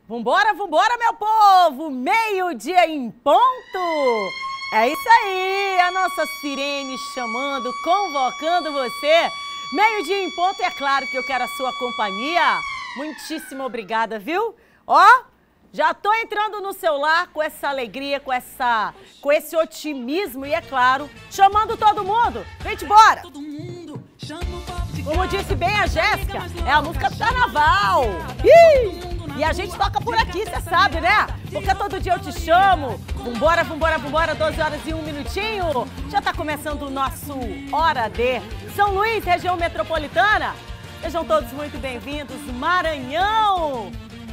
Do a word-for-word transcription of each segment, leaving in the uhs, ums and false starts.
Vambora, vambora, meu povo! Meio-dia em ponto! É isso aí, a nossa sirene chamando, convocando você. Meio-dia em ponto e é claro que eu quero a sua companhia. Muitíssimo obrigada, viu? Ó, já tô entrando no celular com essa alegria, com, essa, com esse otimismo e, é claro, chamando todo mundo. Vem embora! Como disse bem a Jéssica, é a música do carnaval. Ih! E a gente toca por aqui, você sabe, né? Porque todo dia eu te chamo. Vambora, vambora, vambora, doze horas e um minutinho. Já tá começando o nosso Hora D. São Luís, região metropolitana. Sejam todos muito bem-vindos, Maranhão.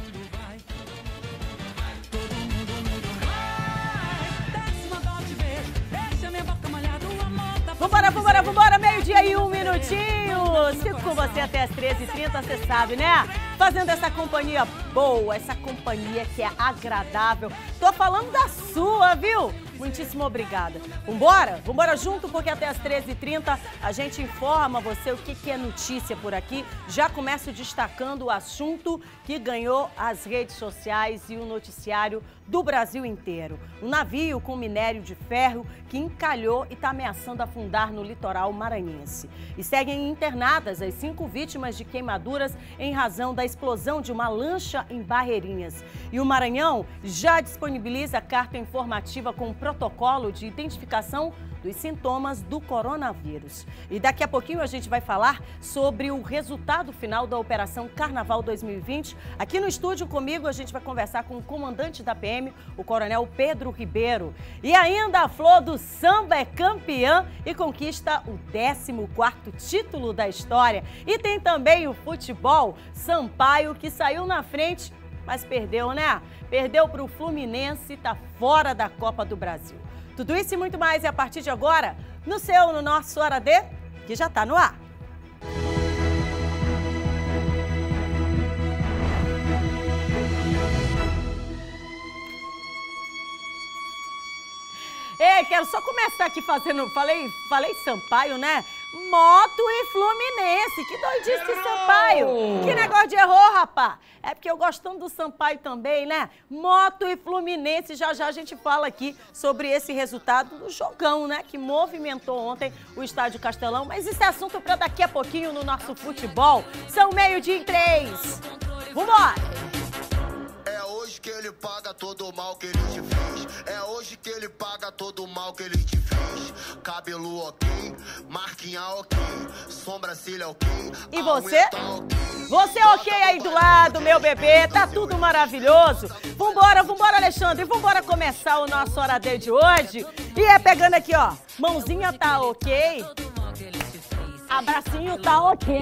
Vambora, vambora, vambora, meio-dia e um minutinho. Fico com você até as treze e trinta, você sabe, né? Fazendo essa companhia boa, essa companhia que é agradável. Tô falando da sua, viu? Muitíssimo obrigada. Vambora? Vambora junto, porque até as treze e trinta a gente informa você o que, que é notícia por aqui. Já começo destacando o assunto que ganhou as redes sociais e o noticiário do Brasil inteiro. Um navio com minério de ferro que encalhou e está ameaçando afundar no litoral maranhense. E seguem internadas as cinco vítimas de queimaduras em razão da explosão de uma lancha em Barreirinhas. E o Maranhão já disponibiliza carta informativa com protocolo de identificação dos sintomas do coronavírus. E daqui a pouquinho a gente vai falar sobre o resultado final da Operação Carnaval dois mil e vinte. Aqui no estúdio comigo a gente vai conversar com o comandante da P M, o coronel Pedro Ribeiro. E ainda a Flor do Samba é campeã e conquista o décimo quarto título da história. E tem também o futebol, Sampaio, que saiu na frente, mas perdeu, né? Perdeu para o Fluminense e está fora da Copa do Brasil. Tudo isso e muito mais é a partir de agora, no seu, no nosso Hora D, que já está no ar. Ei, quero só começar aqui fazendo, falei, falei Sampaio, né? Moto e Fluminense, que doidice de Sampaio. Que negócio de errou, rapá. É porque eu gostando do Sampaio também, né? Moto e Fluminense, já já a gente fala aqui sobre esse resultado do jogão, né? Que movimentou ontem o Estádio Castelão. Mas isso é assunto para daqui a pouquinho no nosso futebol. São meio-dia em três. Vambora! É hoje que ele paga todo o mal que ele te fez. É hoje que ele paga todo o mal que ele te fez. Cabelo ok, marquinha ok, sobrancelha ok. E você? Você ok aí do lado, meu bebê? Tá tudo maravilhoso? Vambora, vambora, Alexandre. Vambora começar o nosso Hora D de hoje. E é pegando aqui, ó. Mãozinha tá ok? Abracinho tá ok.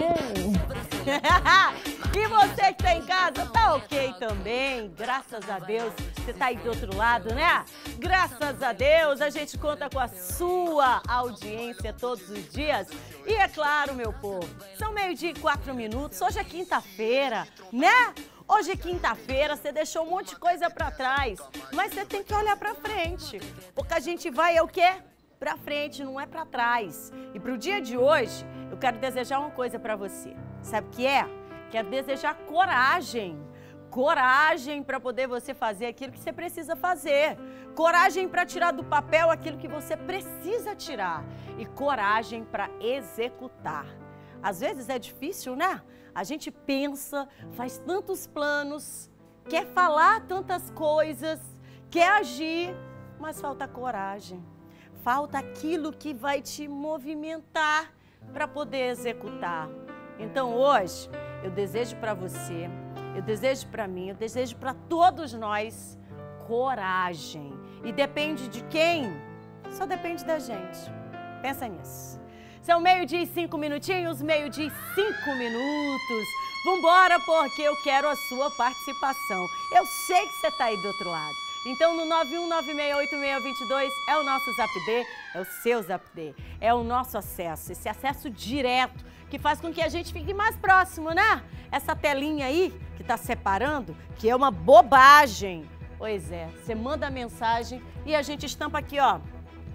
E você que tá em casa, tá ok também? Graças a Deus, você tá aí do outro lado, né? Graças a Deus, a gente conta com a sua audiência todos os dias. E é claro, meu povo, são meio-dia e quatro minutos, hoje é quinta-feira, né? Hoje é quinta-feira, você deixou um monte de coisa pra trás, mas você tem que olhar pra frente, porque a gente vai, é o quê? Pra frente, não é pra trás. E pro dia de hoje, eu quero desejar uma coisa pra você. Sabe o que é? Quero desejar coragem. Coragem para poder você fazer aquilo que você precisa fazer. Coragem para tirar do papel aquilo que você precisa tirar. E coragem para executar. Às vezes é difícil, né? A gente pensa, faz tantos planos, quer falar tantas coisas, quer agir, mas falta coragem. Falta aquilo que vai te movimentar para poder executar. Então hoje, eu desejo para você, eu desejo para mim, eu desejo para todos nós coragem. E depende de quem? Só depende da gente. Pensa nisso. São meio-dia e cinco minutinhos, meio-dia e cinco minutos. Vambora, porque eu quero a sua participação. Eu sei que você está aí do outro lado. Então, no nove um nove seis oito seis dois dois é o nosso Zap D, é o seu Zap D, é o nosso acesso, esse acesso direto que faz com que a gente fique mais próximo, né? Essa telinha aí que tá separando, que é uma bobagem. Pois é, você manda a mensagem e a gente estampa aqui, ó,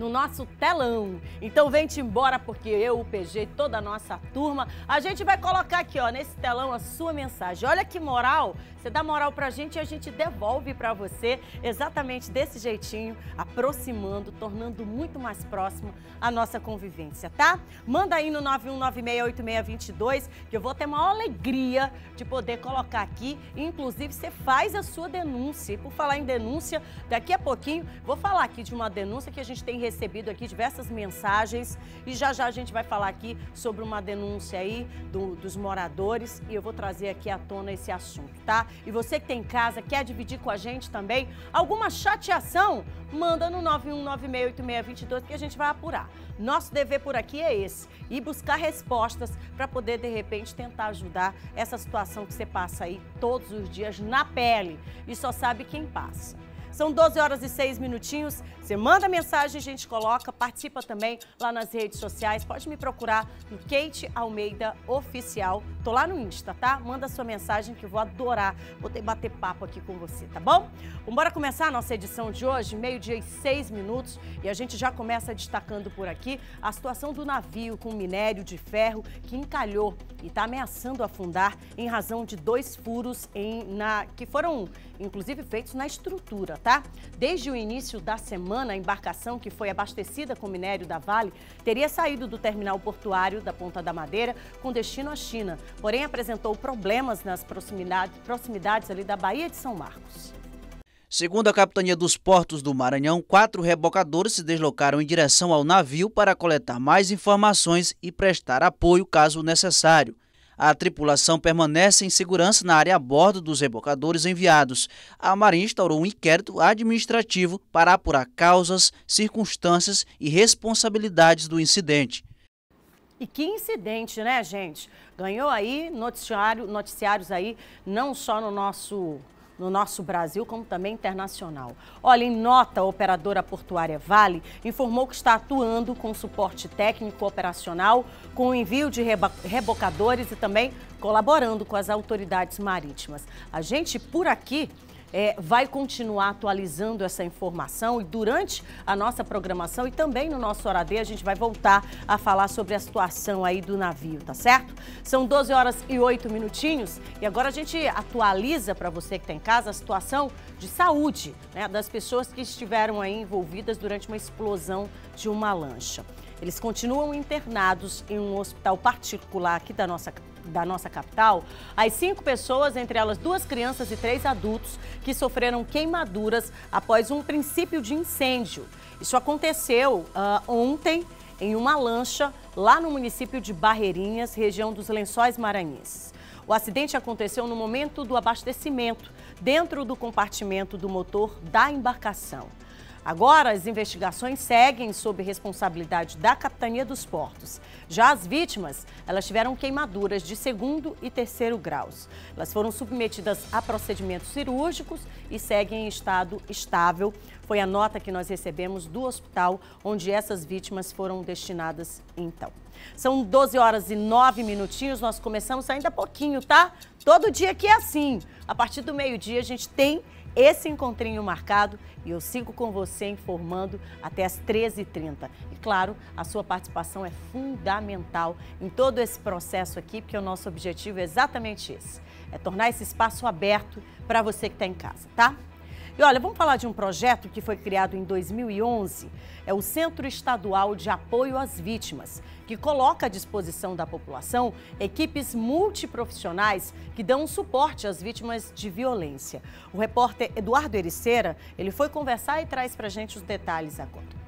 no nosso telão. Então vem-te embora, porque eu, o P G e toda a nossa turma, a gente vai colocar aqui, ó, nesse telão a sua mensagem. Olha que moral, você dá moral pra gente e a gente devolve pra você exatamente desse jeitinho, aproximando, tornando muito mais próximo a nossa convivência, tá? Manda aí no nove um nove seis oito seis dois dois, que eu vou ter maior alegria de poder colocar aqui, e inclusive você faz a sua denúncia. E por falar em denúncia, daqui a pouquinho vou falar aqui de uma denúncia que a gente tem recebido aqui, diversas mensagens, e já já a gente vai falar aqui sobre uma denúncia aí do, dos moradores, e eu vou trazer aqui à tona esse assunto, tá? E você que tem em casa, quer dividir com a gente também alguma chateação, manda no nove um nove seis oito seis dois dois que a gente vai apurar. Nosso dever por aqui é esse, ir buscar respostas para poder, de repente, tentar ajudar essa situação que você passa aí todos os dias na pele e só sabe quem passa. São doze horas e seis minutinhos, você manda mensagem, a gente coloca, participa também lá nas redes sociais, pode me procurar no Kate Almeida Oficial, tô lá no Insta, tá? Manda sua mensagem que eu vou adorar poder bater papo aqui com você, tá bom? Vamos bora começar a nossa edição de hoje, meio-dia e seis minutos, e a gente já começa destacando por aqui a situação do navio com minério de ferro que encalhou e está ameaçando afundar em razão de dois furos em, na, que foram, inclusive, feitos na estrutura, tá? Desde o início da semana, a embarcação que foi abastecida com minério da Vale teria saído do terminal portuário da Ponta da Madeira com destino à China, porém apresentou problemas nas proximidades, proximidades ali da Baía de São Marcos. Segundo a Capitania dos Portos do Maranhão, quatro rebocadores se deslocaram em direção ao navio para coletar mais informações e prestar apoio caso necessário. A tripulação permanece em segurança na área a bordo dos rebocadores enviados. A Marinha instaurou um inquérito administrativo para apurar causas, circunstâncias e responsabilidades do incidente. E que incidente, né, gente? Ganhou aí noticiário, noticiários aí, não só no nosso... no nosso Brasil, como também internacional. Olha, em nota, a operadora portuária Vale informou que está atuando com suporte técnico operacional, com o envio de rebocadores e também colaborando com as autoridades marítimas. A gente, por aqui, É, vai continuar atualizando essa informação e durante a nossa programação e também no nosso Hora D a gente vai voltar a falar sobre a situação aí do navio, tá certo? São doze horas e oito minutinhos e agora a gente atualiza para você que está em casa a situação de saúde, né, das pessoas que estiveram aí envolvidas durante uma explosão de uma lancha. Eles continuam internados em um hospital particular aqui da nossa da nossa capital, as cinco pessoas, entre elas duas crianças e três adultos, que sofreram queimaduras após um princípio de incêndio. Isso aconteceu uh, ontem em uma lancha lá no município de Barreirinhas, região dos Lençóis Maranhenses. O acidente aconteceu no momento do abastecimento, dentro do compartimento do motor da embarcação. Agora, as investigações seguem sob responsabilidade da Capitania dos Portos. Já as vítimas, elas tiveram queimaduras de segundo e terceiro graus. Elas foram submetidas a procedimentos cirúrgicos e seguem em estado estável. Foi a nota que nós recebemos do hospital onde essas vítimas foram destinadas então. São doze horas e nove minutinhos, nós começamos ainda há pouquinho, tá? Todo dia aqui é assim. A partir do meio-dia a gente tem esse encontrinho marcado e eu sigo com você informando até as treze e trinta. E claro, a sua participação é fundamental em todo esse processo aqui, porque o nosso objetivo é exatamente esse, é tornar esse espaço aberto para você que está em casa, tá? E olha, vamos falar de um projeto que foi criado em dois mil e onze, é o Centro Estadual de Apoio às Vítimas, que coloca à disposição da população equipes multiprofissionais que dão suporte às vítimas de violência. O repórter Eduardo Ericeira, ele foi conversar e traz pra gente os detalhes agora.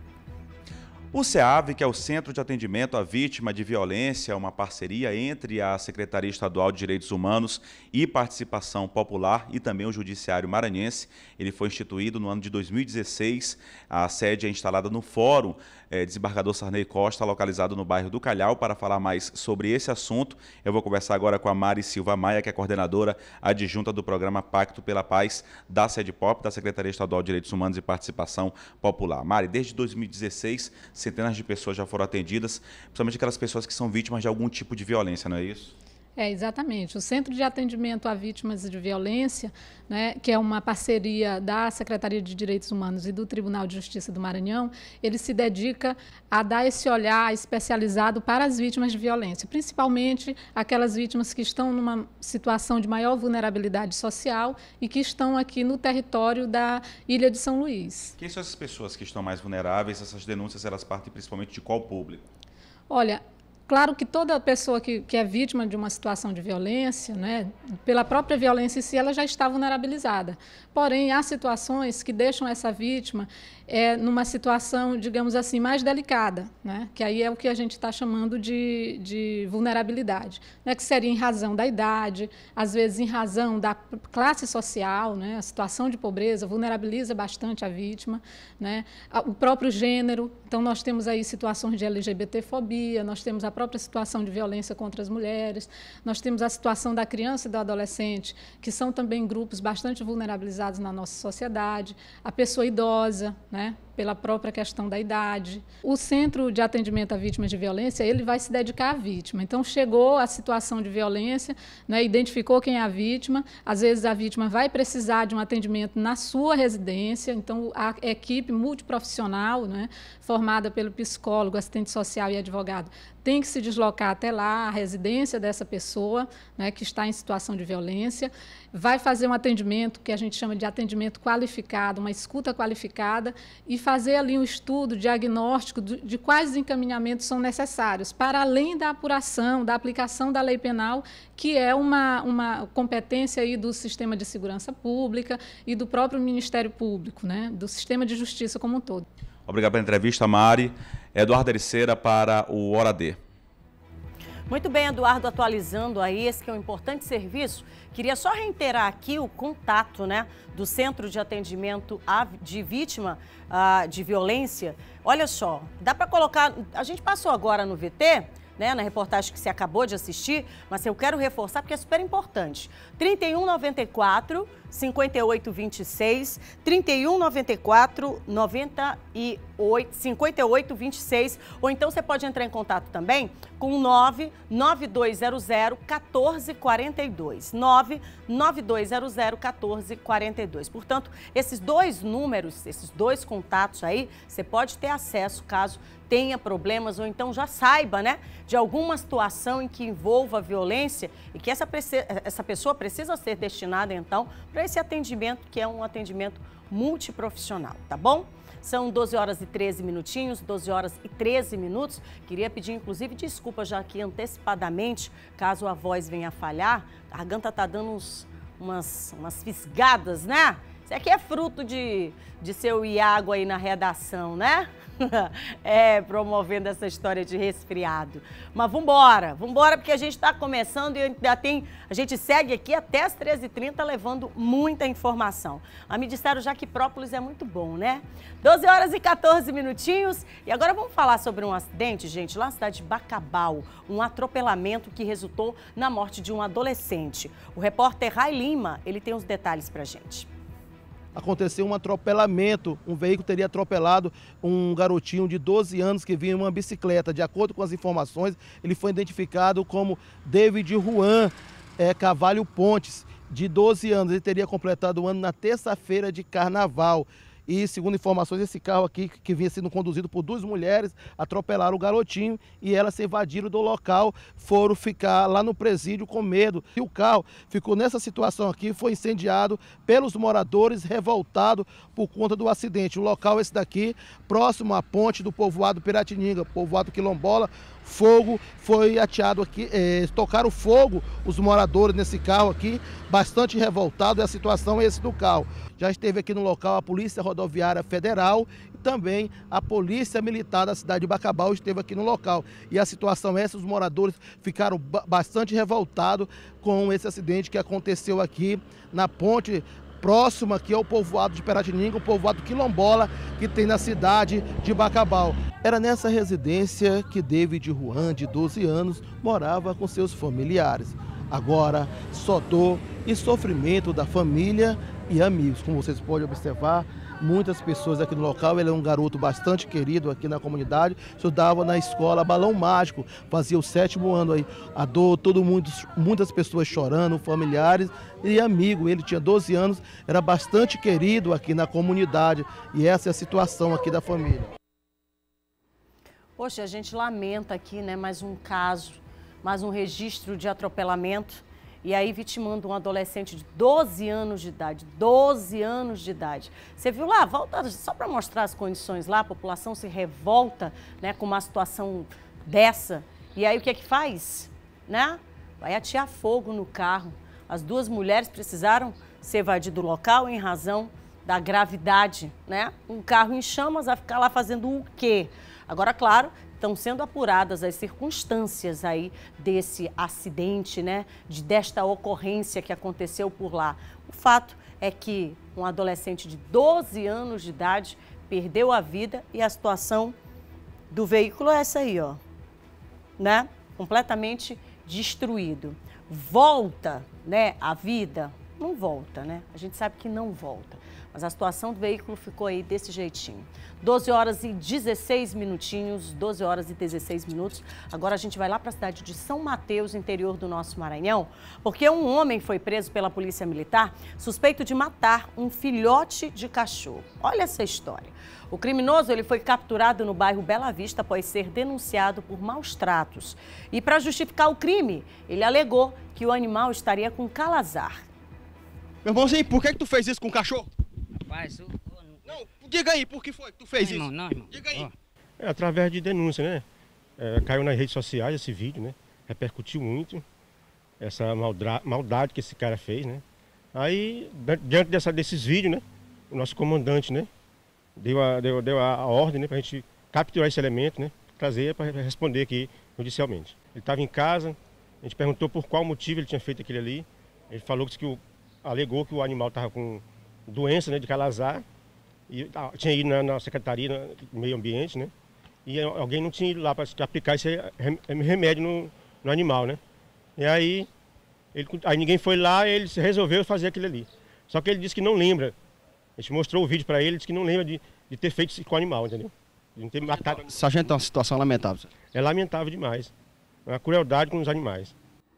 O CEAV, que é o Centro de Atendimento à Vítima de Violência, é uma parceria entre a Secretaria Estadual de Direitos Humanos e Participação Popular e também o Judiciário Maranhense. Ele foi instituído no ano de dois mil e dezesseis. A sede é instalada no Fórum é, Desembargador Sarney Costa, localizado no bairro do Calhau. Para falar mais sobre esse assunto, eu vou conversar agora com a Mari Silva Maia, que é coordenadora adjunta do programa Pacto pela Paz da SEDPOP, da Secretaria Estadual de Direitos Humanos e Participação Popular. Mari, desde dois mil e dezesseis, centenas de pessoas já foram atendidas, principalmente aquelas pessoas que são vítimas de algum tipo de violência, não é isso? É, exatamente. O Centro de Atendimento a Vítimas de Violência, né, que é uma parceria da Secretaria de Direitos Humanos e do Tribunal de Justiça do Maranhão, ele se dedica a dar esse olhar especializado para as vítimas de violência, principalmente aquelas vítimas que estão numa situação de maior vulnerabilidade social e que estão aqui no território da Ilha de São Luís. Quem são essas pessoas que estão mais vulneráveis? Essas denúncias, elas partem principalmente de qual público? Olha, claro que toda pessoa que, que é vítima de uma situação de violência, né, pela própria violência em si, ela já está vulnerabilizada. Porém, há situações que deixam essa vítima é, numa situação, digamos assim, mais delicada, né, que aí é o que a gente está chamando de, de vulnerabilidade, né, que seria em razão da idade, às vezes em razão da classe social, né, a situação de pobreza vulnerabiliza bastante a vítima, né, o próprio gênero. Então, nós temos aí situações de L G B T fobia, nós temos a própria situação de violência contra as mulheres, nós temos a situação da criança e do adolescente, que são também grupos bastante vulnerabilizados na nossa sociedade, a pessoa idosa, né, pela própria questão da idade. O Centro de Atendimento a Vítimas de Violência, ele vai se dedicar à vítima. Então, chegou a situação de violência, né, identificou quem é a vítima, às vezes a vítima vai precisar de um atendimento na sua residência, então a equipe multiprofissional, né, formada pelo psicólogo, assistente social e advogado, tem que se deslocar até lá, a residência dessa pessoa, né, que está em situação de violência, vai fazer um atendimento que a gente chama de atendimento qualificado, uma escuta qualificada, e fazer ali um estudo diagnóstico de, de quais encaminhamentos são necessários, para além da apuração, da aplicação da lei penal, que é uma, uma competência aí do Sistema de Segurança Pública e do próprio Ministério Público, né, do Sistema de Justiça como um todo. Obrigado pela entrevista, Mari. Eduardo Ericeira para o Hora D. Muito bem, Eduardo, atualizando aí esse que é um importante serviço. Queria só reiterar aqui o contato, né, do Centro de Atendimento de Vítima uh, de Violência. Olha só, dá para colocar... A gente passou agora no V T, né, na reportagem que você acabou de assistir, mas eu quero reforçar porque é super importante. trinta e um, noventa e quatro, cinquenta e oito, vinte e seis, trinta e um, noventa e quatro, noventa e oito, cinquenta e oito, vinte e seis, ou então você pode entrar em contato também com nove nove dois zero zero, um quatro quatro dois, nove nove dois zero zero, um quatro quatro dois. Portanto, esses dois números, esses dois contatos aí, você pode ter acesso caso tenha problemas ou então já saiba, né, de alguma situação em que envolva violência e que essa, essa pessoa precisa ser destinada, então, para esse atendimento, que é um atendimento multiprofissional, tá bom? São doze horas e treze minutinhos, doze horas e treze minutos. Queria pedir, inclusive, desculpa já aqui antecipadamente, caso a voz venha a falhar. A garganta tá dando uns, umas, umas fisgadas, né? Isso aqui é fruto de, de seu Iago aí na redação, né? É, promovendo essa história de resfriado. Mas vambora, vambora, porque a gente está começando e ainda tem, a gente segue aqui até as treze e trinta levando muita informação. A me disseram já que própolis é muito bom, né? doze horas e quatorze minutinhos. E agora vamos falar sobre um acidente, gente, lá na cidade de Bacabal. Um atropelamento que resultou na morte de um adolescente. O repórter Rai Lima, ele tem os detalhes pra gente. Aconteceu um atropelamento, um veículo teria atropelado um garotinho de doze anos que vinha em uma bicicleta. De acordo com as informações, ele foi identificado como David Juan é, Cavalho Pontes, de doze anos. Ele teria completado o ano na terça-feira de carnaval. E, segundo informações, esse carro aqui, que vinha sendo conduzido por duas mulheres, atropelaram o garotinho e elas se evadiram do local, foram ficar lá no presídio com medo. E o carro ficou nessa situação aqui, foi incendiado pelos moradores revoltados por conta do acidente. O local é esse daqui, próximo à ponte do povoado Piratininga, povoado quilombola. Fogo foi ateado aqui, é, tocaram fogo os moradores nesse carro aqui, bastante revoltado, e a situação é esse do carro. Já esteve aqui no local a Polícia Rodoviária Federal e também a Polícia Militar da cidade de Bacabal esteve aqui no local. E a situação é essa, os moradores ficaram bastante revoltados com esse acidente que aconteceu aqui na ponte próximo aqui ao povoado de Piratininga, o povoado quilombola que tem na cidade de Bacabal. Era nessa residência que David Juan, de doze anos, morava com seus familiares. Agora, só dor e sofrimento da família e amigos. Como vocês podem observar, muitas pessoas aqui no local. Ele é um garoto bastante querido aqui na comunidade, estudava na escola Balão Mágico, fazia o sétimo ano aí. A dor, todo mundo, muitas pessoas chorando, familiares e amigos. Ele tinha doze anos, era bastante querido aqui na comunidade e essa é a situação aqui da família. Poxa, a gente lamenta aqui, né, mais um caso, mais um registro de atropelamento. E aí vitimando um adolescente de doze anos de idade, doze anos de idade. Você viu lá, volta só para mostrar as condições lá, a população se revolta, né, com uma situação dessa. E aí o que é que faz? Né? Vai atear fogo no carro. As duas mulheres precisaram ser evadidas do local em razão da gravidade, né? Um carro em chamas, vai ficar lá fazendo o quê? Agora, claro, estão sendo apuradas as circunstâncias aí desse acidente, né? De, desta ocorrência que aconteceu por lá. O fato é que um adolescente de doze anos de idade perdeu a vida e a situação do veículo é essa aí, ó, né? Completamente destruído. Volta, né, a vida? Não volta, né? A gente sabe que não volta. Mas a situação do veículo ficou aí desse jeitinho. doze horas e dezesseis minutinhos, doze horas e dezesseis minutos. Agora a gente vai lá para a cidade de São Mateus, interior do nosso Maranhão, porque um homem foi preso pela Polícia Militar suspeito de matar um filhote de cachorro. Olha essa história. O criminoso ele foi capturado no bairro Bela Vista após ser denunciado por maus tratos. E para justificar o crime, ele alegou que o animal estaria com calazar. Meu irmãozinho, por que que tu fez isso com o cachorro? Rapaz, eu... Não, diga aí, por que foi que tu fez não, isso? Irmão, não, irmão. Diga aí. É, através de denúncia, né? É, caiu nas redes sociais esse vídeo, né? Repercutiu muito essa maldra... maldade que esse cara fez, né? Aí, diante dessa, desses vídeos, né? O nosso comandante, né? Deu a, deu, deu a, a ordem, né? Pra gente capturar esse elemento, né? Trazer para responder aqui judicialmente. Ele estava em casa, a gente perguntou por qual motivo ele tinha feito aquilo ali. Ele falou que o, alegou que o animal estava com doença, né? De calazar. E tinha ido na, na Secretaria do Meio Ambiente, né? E alguém não tinha ido lá para aplicar esse remédio no, no animal, né? E aí, ele, aí ninguém foi lá e ele resolveu fazer aquilo ali. Só que ele disse que não lembra. A gente mostrou o vídeo para ele, ele disse que não lembra de, de ter feito isso com o animal, entendeu? De não ter matado. Sargento, é uma situação lamentável. É lamentável demais. É uma crueldade com os animais.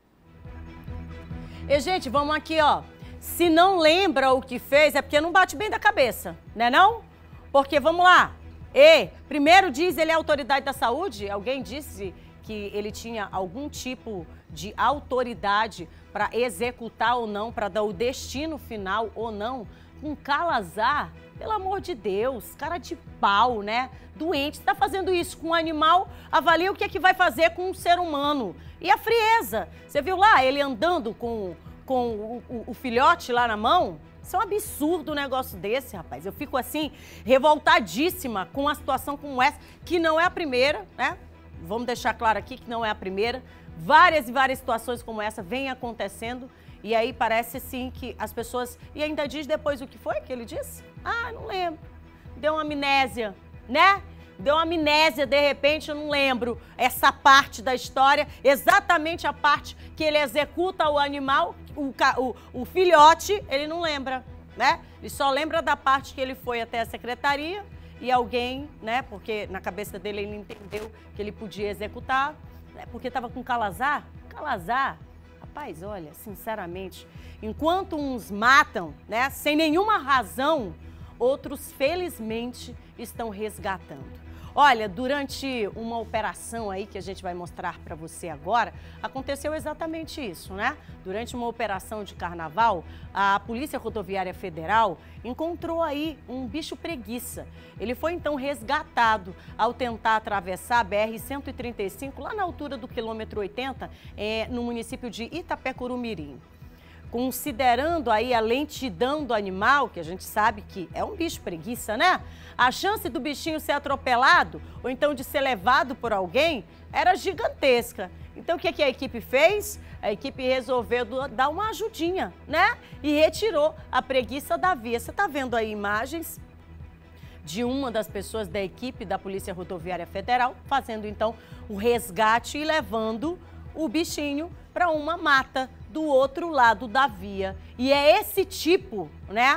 E, gente, vamos aqui, ó. Se não lembra o que fez, é porque não bate bem da cabeça, né não? Porque, vamos lá, e, primeiro diz ele é autoridade da saúde, alguém disse que ele tinha algum tipo de autoridade para executar ou não, para dar o destino final ou não, com calazar, pelo amor de Deus, cara de pau, né? Doente, está fazendo isso com um animal, avalia o que é que vai fazer com um ser humano. E a frieza, você viu lá ele andando com... com o, o, o filhote lá na mão? Isso é um absurdo um negócio desse, rapaz. Eu fico assim, revoltadíssima com uma situação como essa, que não é a primeira, né? Vamos deixar claro aqui que não é a primeira. Várias e várias situações como essa vêm acontecendo e aí parece sim que as pessoas... E ainda diz depois o que foi que ele disse? Ah, não lembro. Deu uma amnésia, né? Deu uma amnésia, de repente, eu não lembro essa parte da história, exatamente a parte que ele executa o animal, o, o, o filhote, ele não lembra, né? Ele só lembra da parte que ele foi até a secretaria e alguém, né, porque na cabeça dele ele entendeu que ele podia executar, né, porque estava com calazar. Calazar, rapaz, olha, sinceramente, enquanto uns matam, né, sem nenhuma razão, outros, felizmente, estão resgatando. Olha, durante uma operação aí que a gente vai mostrar para você agora, aconteceu exatamente isso, né? Durante uma operação de carnaval, a Polícia Rodoviária Federal encontrou aí um bicho preguiça. Ele foi então resgatado ao tentar atravessar a B R cento e trinta e cinco, lá na altura do quilômetro oitenta, é, no município de Itapecuru-Mirim. Considerando aí a lentidão do animal, que a gente sabe que é um bicho preguiça, né? A chance do bichinho ser atropelado ou então de ser levado por alguém era gigantesca. Então o que, que a equipe fez? A equipe resolveu dar uma ajudinha, né? E retirou a preguiça da via. Você tá vendo aí imagens de uma das pessoas da equipe da Polícia Rodoviária Federal fazendo então o resgate e levando o bichinho para uma mata do outro lado da via. E é esse tipo, né?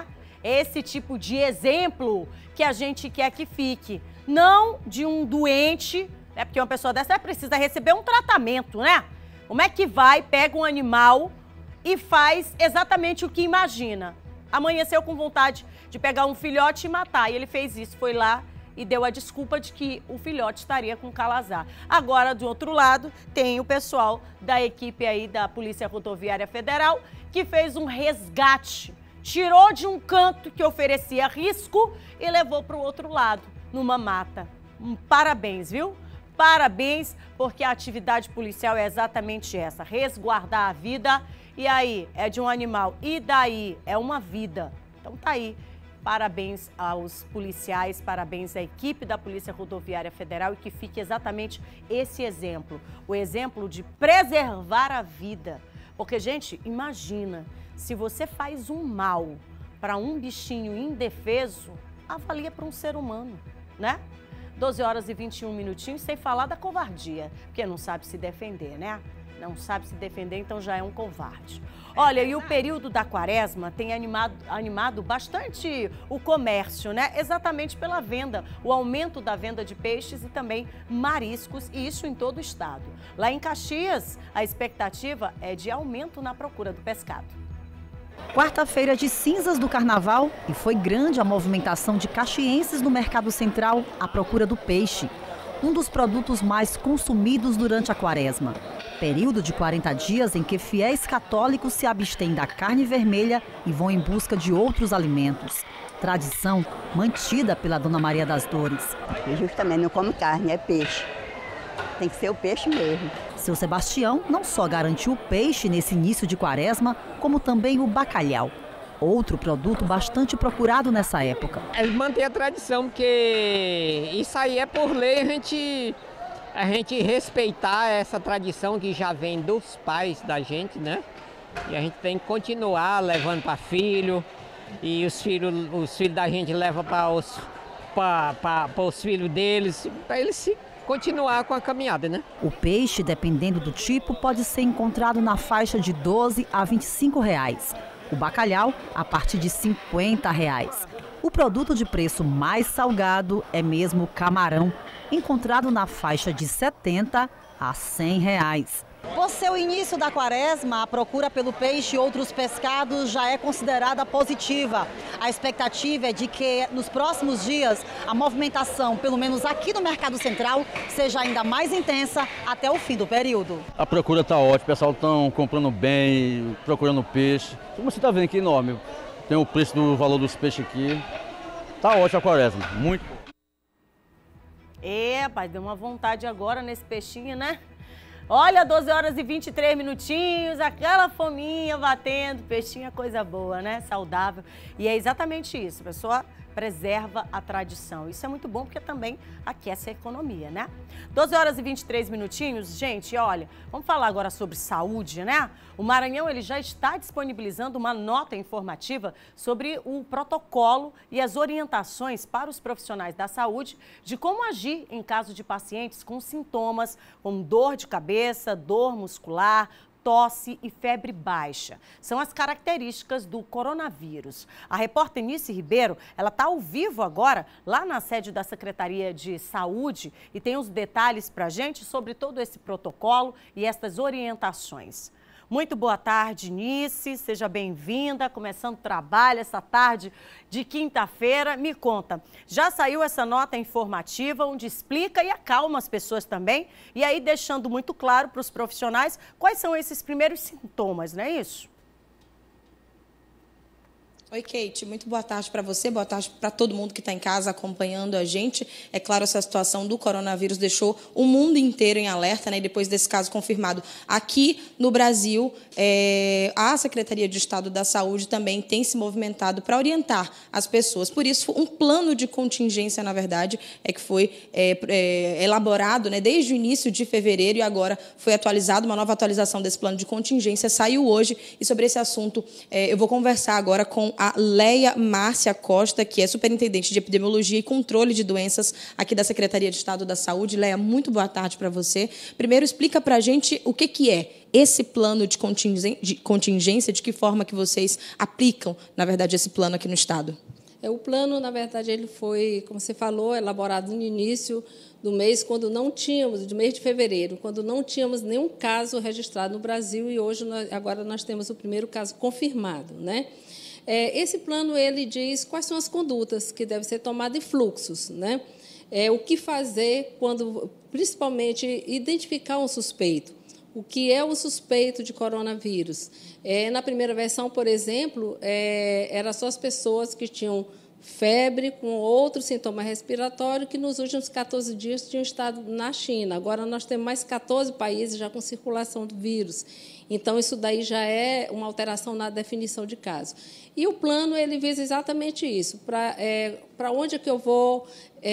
esse tipo de exemplo que a gente quer que fique. Não de um doente, né? Porque uma pessoa dessa precisa receber um tratamento, né? Como é que vai, pega um animal e faz exatamente o que imagina? Amanheceu com vontade de pegar um filhote e matar. E ele fez isso, foi lá e deu a desculpa de que o filhote estaria com calazar. Agora, do outro lado, tem o pessoal da equipe aí da Polícia Rodoviária Federal que fez um resgate. Tirou de um canto que oferecia risco e levou para o outro lado, numa mata. Parabéns, viu? Parabéns, porque a atividade policial é exatamente essa, resguardar a vida. E aí, é de um animal. E daí? É uma vida. Então tá aí. Parabéns aos policiais, parabéns à equipe da Polícia Rodoviária Federal e que fique exatamente esse exemplo. O exemplo de preservar a vida. Porque, gente, imagina, se você faz um mal para um bichinho indefeso, avalia para um ser humano, né? doze horas e vinte e um minutinhos, sem falar da covardia, porque não sabe se defender, né? Não sabe se defender, então já é um covarde. Olha, e o período da quaresma tem animado, animado bastante o comércio, né? Exatamente pela venda, o aumento da venda de peixes e também mariscos, e isso em todo o estado. Lá em Caxias, a expectativa é de aumento na procura do pescado. Quarta-feira de cinzas do carnaval e foi grande a movimentação de caxienses no Mercado Central à procura do peixe, um dos produtos mais consumidos durante a quaresma. Período de quarenta dias em que fiéis católicos se abstêm da carne vermelha e vão em busca de outros alimentos. Tradição mantida pela Dona Maria das Dores. Eu justamente não como carne, é peixe. Tem que ser o peixe mesmo. Seu Sebastião não só garantiu o peixe nesse início de quaresma, como também o bacalhau. Outro produto bastante procurado nessa época. É manter a tradição, porque isso aí é por lei, a gente, a gente respeitar essa tradição que já vem dos pais da gente, né? E a gente tem que continuar levando para filho, e os filhos, os filhos da gente levam para os, para, para, para os filhos deles, para eles se continuar com a caminhada, né? O peixe, dependendo do tipo, pode ser encontrado na faixa de doze a vinte e cinco reais. O bacalhau, a partir de cinquenta reais. O produto de preço mais salgado é mesmo o camarão, encontrado na faixa de setenta a cem reais. Por ser o início da quaresma, a procura pelo peixe e outros pescados já é considerada positiva. A expectativa é de que nos próximos dias a movimentação, pelo menos aqui no Mercado Central, seja ainda mais intensa até o fim do período. A procura está ótima, o pessoal está comprando bem, procurando peixe. Como você está vendo aqui, enorme. Tem o preço do valor dos peixes aqui. Está ótima a quaresma, muito. É, pai, deu uma vontade agora nesse peixinho, né? Olha, doze horas e vinte e três minutinhos, aquela fominha batendo, peixinho é coisa boa, né? Saudável. E é exatamente isso, a pessoa preserva a tradição. Isso é muito bom porque também aquece a economia, né? doze horas e vinte e três minutinhos, gente, olha, vamos falar agora sobre saúde, né? O Maranhão, ele já está disponibilizando uma nota informativa sobre o protocolo e as orientações para os profissionais da saúde de como agir em caso de pacientes com sintomas como dor de cabeça, dor muscular, tosse e febre baixa. São as características do coronavírus. A repórter Nice Ribeiro, ela está ao vivo agora, lá na sede da Secretaria de Saúde, e tem os detalhes para a gente sobre todo esse protocolo e essas orientações. Muito boa tarde, Nice, seja bem-vinda, começando o trabalho essa tarde de quinta-feira. Me conta, já saiu essa nota informativa onde explica e acalma as pessoas também, e aí deixando muito claro para os profissionais quais são esses primeiros sintomas, não é isso? Oi, Kate. Muito boa tarde para você, boa tarde para todo mundo que está em casa acompanhando a gente. É claro, essa situação do coronavírus deixou o mundo inteiro em alerta, né? E depois desse caso confirmado aqui no Brasil, é, a Secretaria de Estado da Saúde também tem se movimentado para orientar as pessoas. Por isso, um plano de contingência, na verdade, é que foi é, é, elaborado, né, desde o início de fevereiro, e agora foi atualizado, uma nova atualização desse plano de contingência saiu hoje. E sobre esse assunto, é, eu vou conversar agora com a a Leia Márcia Costa, que é superintendente de epidemiologia e controle de doenças aqui da Secretaria de Estado da Saúde. Leia, muito boa tarde para você. Primeiro, explica para a gente o que, que é esse plano de contingência, de que forma que vocês aplicam, na verdade, esse plano aqui no Estado. É, o plano, na verdade, ele foi, como você falou, elaborado no início do mês, quando não tínhamos, do mês de fevereiro, quando não tínhamos nenhum caso registrado no Brasil, e hoje, nós, agora, nós temos o primeiro caso confirmado, né? É, esse plano ele diz quais são as condutas que devem ser tomadas e fluxos, né? É, o que fazer quando, principalmente, identificar um suspeito. O que é o suspeito de coronavírus? É, na primeira versão, por exemplo, é, era só as pessoas que tinham febre com outro sintoma respiratório que nos últimos quatorze dias tinham estado na China. Agora nós temos mais quatorze países já com circulação do vírus. Então, isso daí já é uma alteração na definição de caso. E o plano ele visa exatamente isso. Para é, para onde é que eu vou...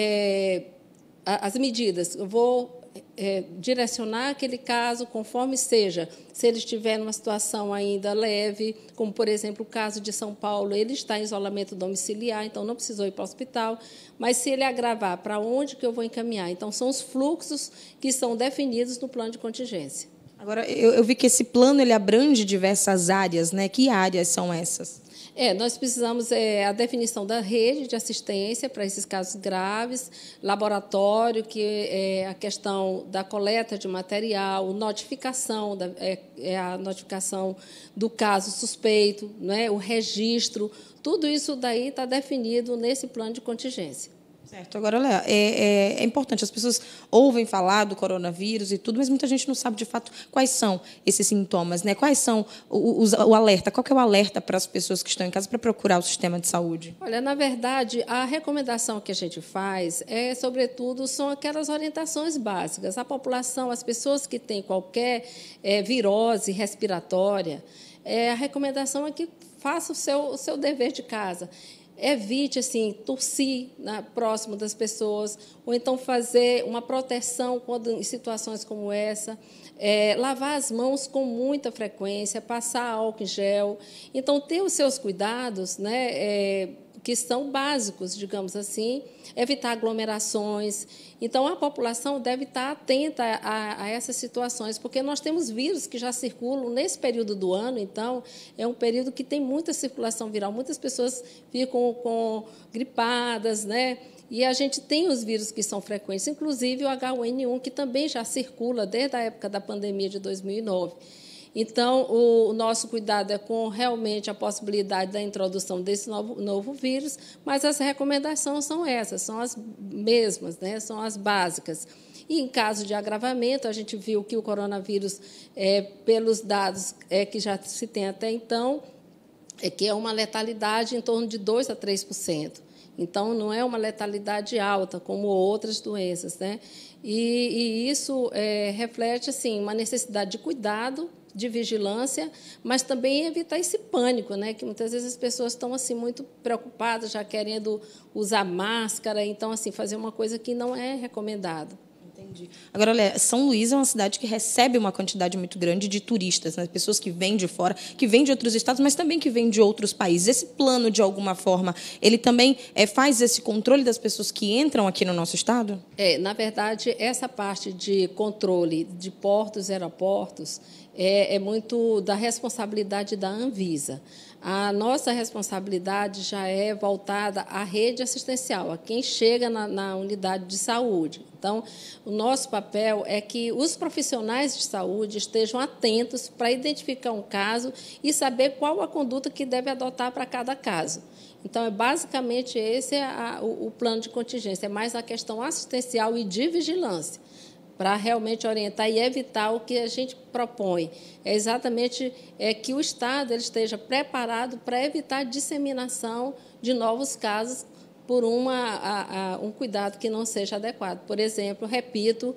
É, as medidas, eu vou... É, direcionar aquele caso conforme seja. Se ele estiver numa situação ainda leve, como, por exemplo, o caso de São Paulo, ele está em isolamento domiciliar, então não precisou ir para o hospital, mas se ele agravar, para onde que eu vou encaminhar? Então, são os fluxos que são definidos no plano de contingência. Agora, eu, eu vi que esse plano ele abrange diversas áreas, né? Que áreas são essas? É, nós precisamos é, a definição da rede de assistência para esses casos graves, laboratório, que é a questão da coleta de material, notificação, da, é, é a notificação do caso suspeito, né, o registro, tudo isso daí está definido nesse plano de contingência. Certo. Agora, Léa, é, é, é importante, as pessoas ouvem falar do coronavírus e tudo, mas muita gente não sabe, de fato, quais são esses sintomas, né? Quais são o, o, o alerta, qual que é o alerta para as pessoas que estão em casa para procurar o sistema de saúde? Olha, na verdade, a recomendação que a gente faz é, sobretudo, são aquelas orientações básicas. A população, as pessoas que têm qualquer é, virose respiratória, é, a recomendação é que faça o seu, o seu dever de casa. Evite, assim, tossir né, próximo das pessoas, ou então fazer uma proteção quando, em situações como essa, é, lavar as mãos com muita frequência, passar álcool em gel. Então, ter os seus cuidados, né, é, que são básicos, digamos assim, evitar aglomerações. Então, a população deve estar atenta a, a essas situações, porque nós temos vírus que já circulam nesse período do ano, então, é um período que tem muita circulação viral, muitas pessoas ficam com, gripadas, né? E a gente tem os vírus que são frequentes, inclusive o H um N um, que também já circula desde a época da pandemia de dois mil e nove. Então, o nosso cuidado é com realmente a possibilidade da introdução desse novo, novo vírus, mas as recomendações são essas, são as mesmas, né? São as básicas. E, em caso de agravamento, a gente viu que o coronavírus, é, pelos dados é, que já se tem até então, é que é uma letalidade em torno de dois a três por cento. Então, não é uma letalidade alta, como outras doenças, né? E, e isso é, reflete assim, uma necessidade de cuidado, de vigilância, mas também evitar esse pânico, né? Que muitas vezes as pessoas estão assim muito preocupadas, já querendo usar máscara, então assim fazer uma coisa que não é recomendado. Entendi. Agora, Léa, São Luís é uma cidade que recebe uma quantidade muito grande de turistas, né? Pessoas que vêm de fora, que vêm de outros estados, mas também que vêm de outros países. Esse plano, de alguma forma, ele também é, faz esse controle das pessoas que entram aqui no nosso estado? É, na verdade, essa parte de controle de portos e aeroportos é, é muito da responsabilidade da Anvisa. A nossa responsabilidade já é voltada à rede assistencial, a quem chega na, na unidade de saúde. Então, o nosso papel é que os profissionais de saúde estejam atentos para identificar um caso e saber qual a conduta que deve adotar para cada caso. Então, é basicamente esse é a, o, o plano de contingência, é mais a questão assistencial e de vigilância, para realmente orientar e evitar o que a gente propõe. É exatamente é, que o Estado ele esteja preparado para evitar a disseminação de novos casos por uma, a, a, um cuidado que não seja adequado. Por exemplo, repito,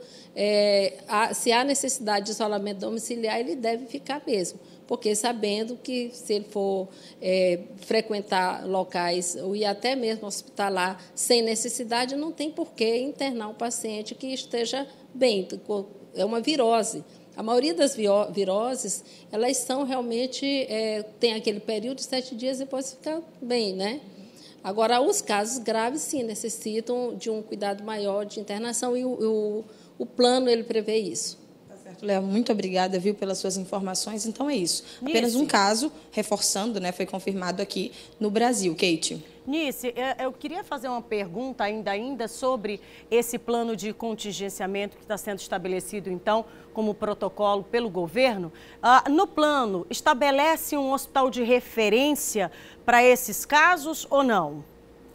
é, a, se há necessidade de isolamento domiciliar, ele deve ficar mesmo, porque sabendo que, se ele for é, frequentar locais ou ir até mesmo hospitalar sem necessidade, não tem por que internar um paciente que esteja bem, é uma virose. A maioria das viroses, elas são realmente, é, tem aquele período de sete dias e depois fica bem, né? Agora, os casos graves, sim, necessitam de um cuidado maior de internação e o, o, o plano, ele prevê isso. Tá certo, Léa. Muito obrigada, viu, pelas suas informações. Então, é isso. Apenas um caso, reforçando, né, foi confirmado aqui no Brasil. Kate. Nice, eu queria fazer uma pergunta ainda, ainda sobre esse plano de contingenciamento que está sendo estabelecido, então, como protocolo pelo governo. Ah, no plano, estabelece um hospital de referência para esses casos ou não?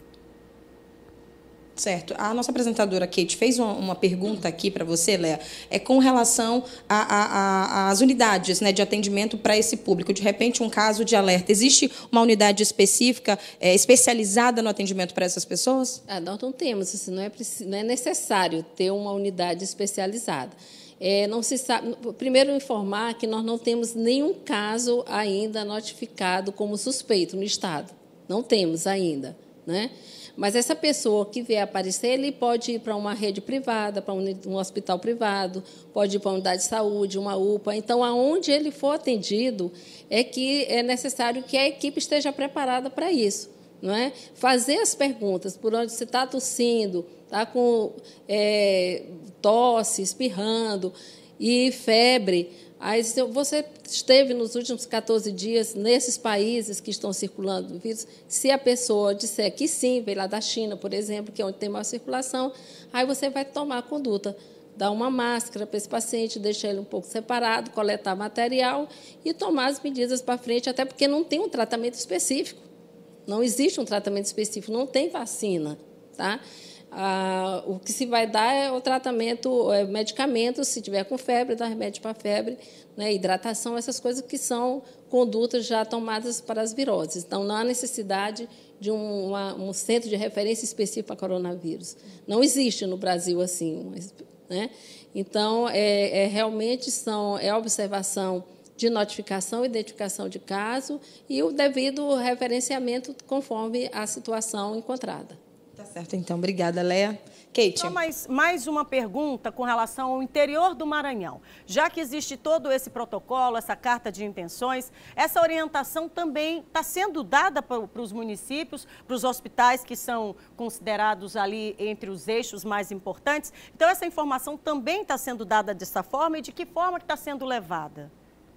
Certo. A nossa apresentadora Kate fez uma, uma pergunta aqui para você, Léa, é com relação às unidades, né, de atendimento para esse público. De repente, um caso de alerta. Existe uma unidade específica, é, especializada no atendimento para essas pessoas? Ah, nós não temos. Assim, não, é, não é necessário ter uma unidade especializada. É, não se sabe, primeiro, informar que nós não temos nenhum caso ainda notificado como suspeito no Estado. Não temos ainda, né? Mas essa pessoa que vier aparecer, ele pode ir para uma rede privada, para um hospital privado, pode ir para uma unidade de saúde, uma U P A. Então, aonde ele for atendido, é que é necessário que a equipe esteja preparada para isso, não é? Fazer as perguntas, por onde você está tossindo, está com é, tosse, espirrando e febre. Aí, se você esteve nos últimos quatorze dias nesses países que estão circulando o vírus, se a pessoa disser que sim, veio lá da China, por exemplo, que é onde tem maior circulação, aí você vai tomar a conduta, dar uma máscara para esse paciente, deixar ele um pouco separado, coletar material e tomar as medidas para frente, até porque não tem um tratamento específico. Não existe um tratamento específico, não tem vacina, tá? Ah, o que se vai dar é o tratamento, é, medicamentos, se tiver com febre, dá remédio para febre, né, hidratação, essas coisas que são condutas já tomadas para as viroses. Então, não há necessidade de um, uma, um centro de referência específico para coronavírus. Não existe no Brasil assim. Né? Então, é, é, realmente são, é a observação de notificação, identificação de caso e o devido referenciamento conforme a situação encontrada. Tá certo, então. Obrigada, Léa. Kate. Então, mais, mais uma pergunta com relação ao interior do Maranhão. Já que existe todo esse protocolo, essa carta de intenções, essa orientação também está sendo dada para os municípios, para os hospitais que são considerados ali entre os eixos mais importantes. Então, essa informação também está sendo dada dessa forma e de que forma que está sendo levada?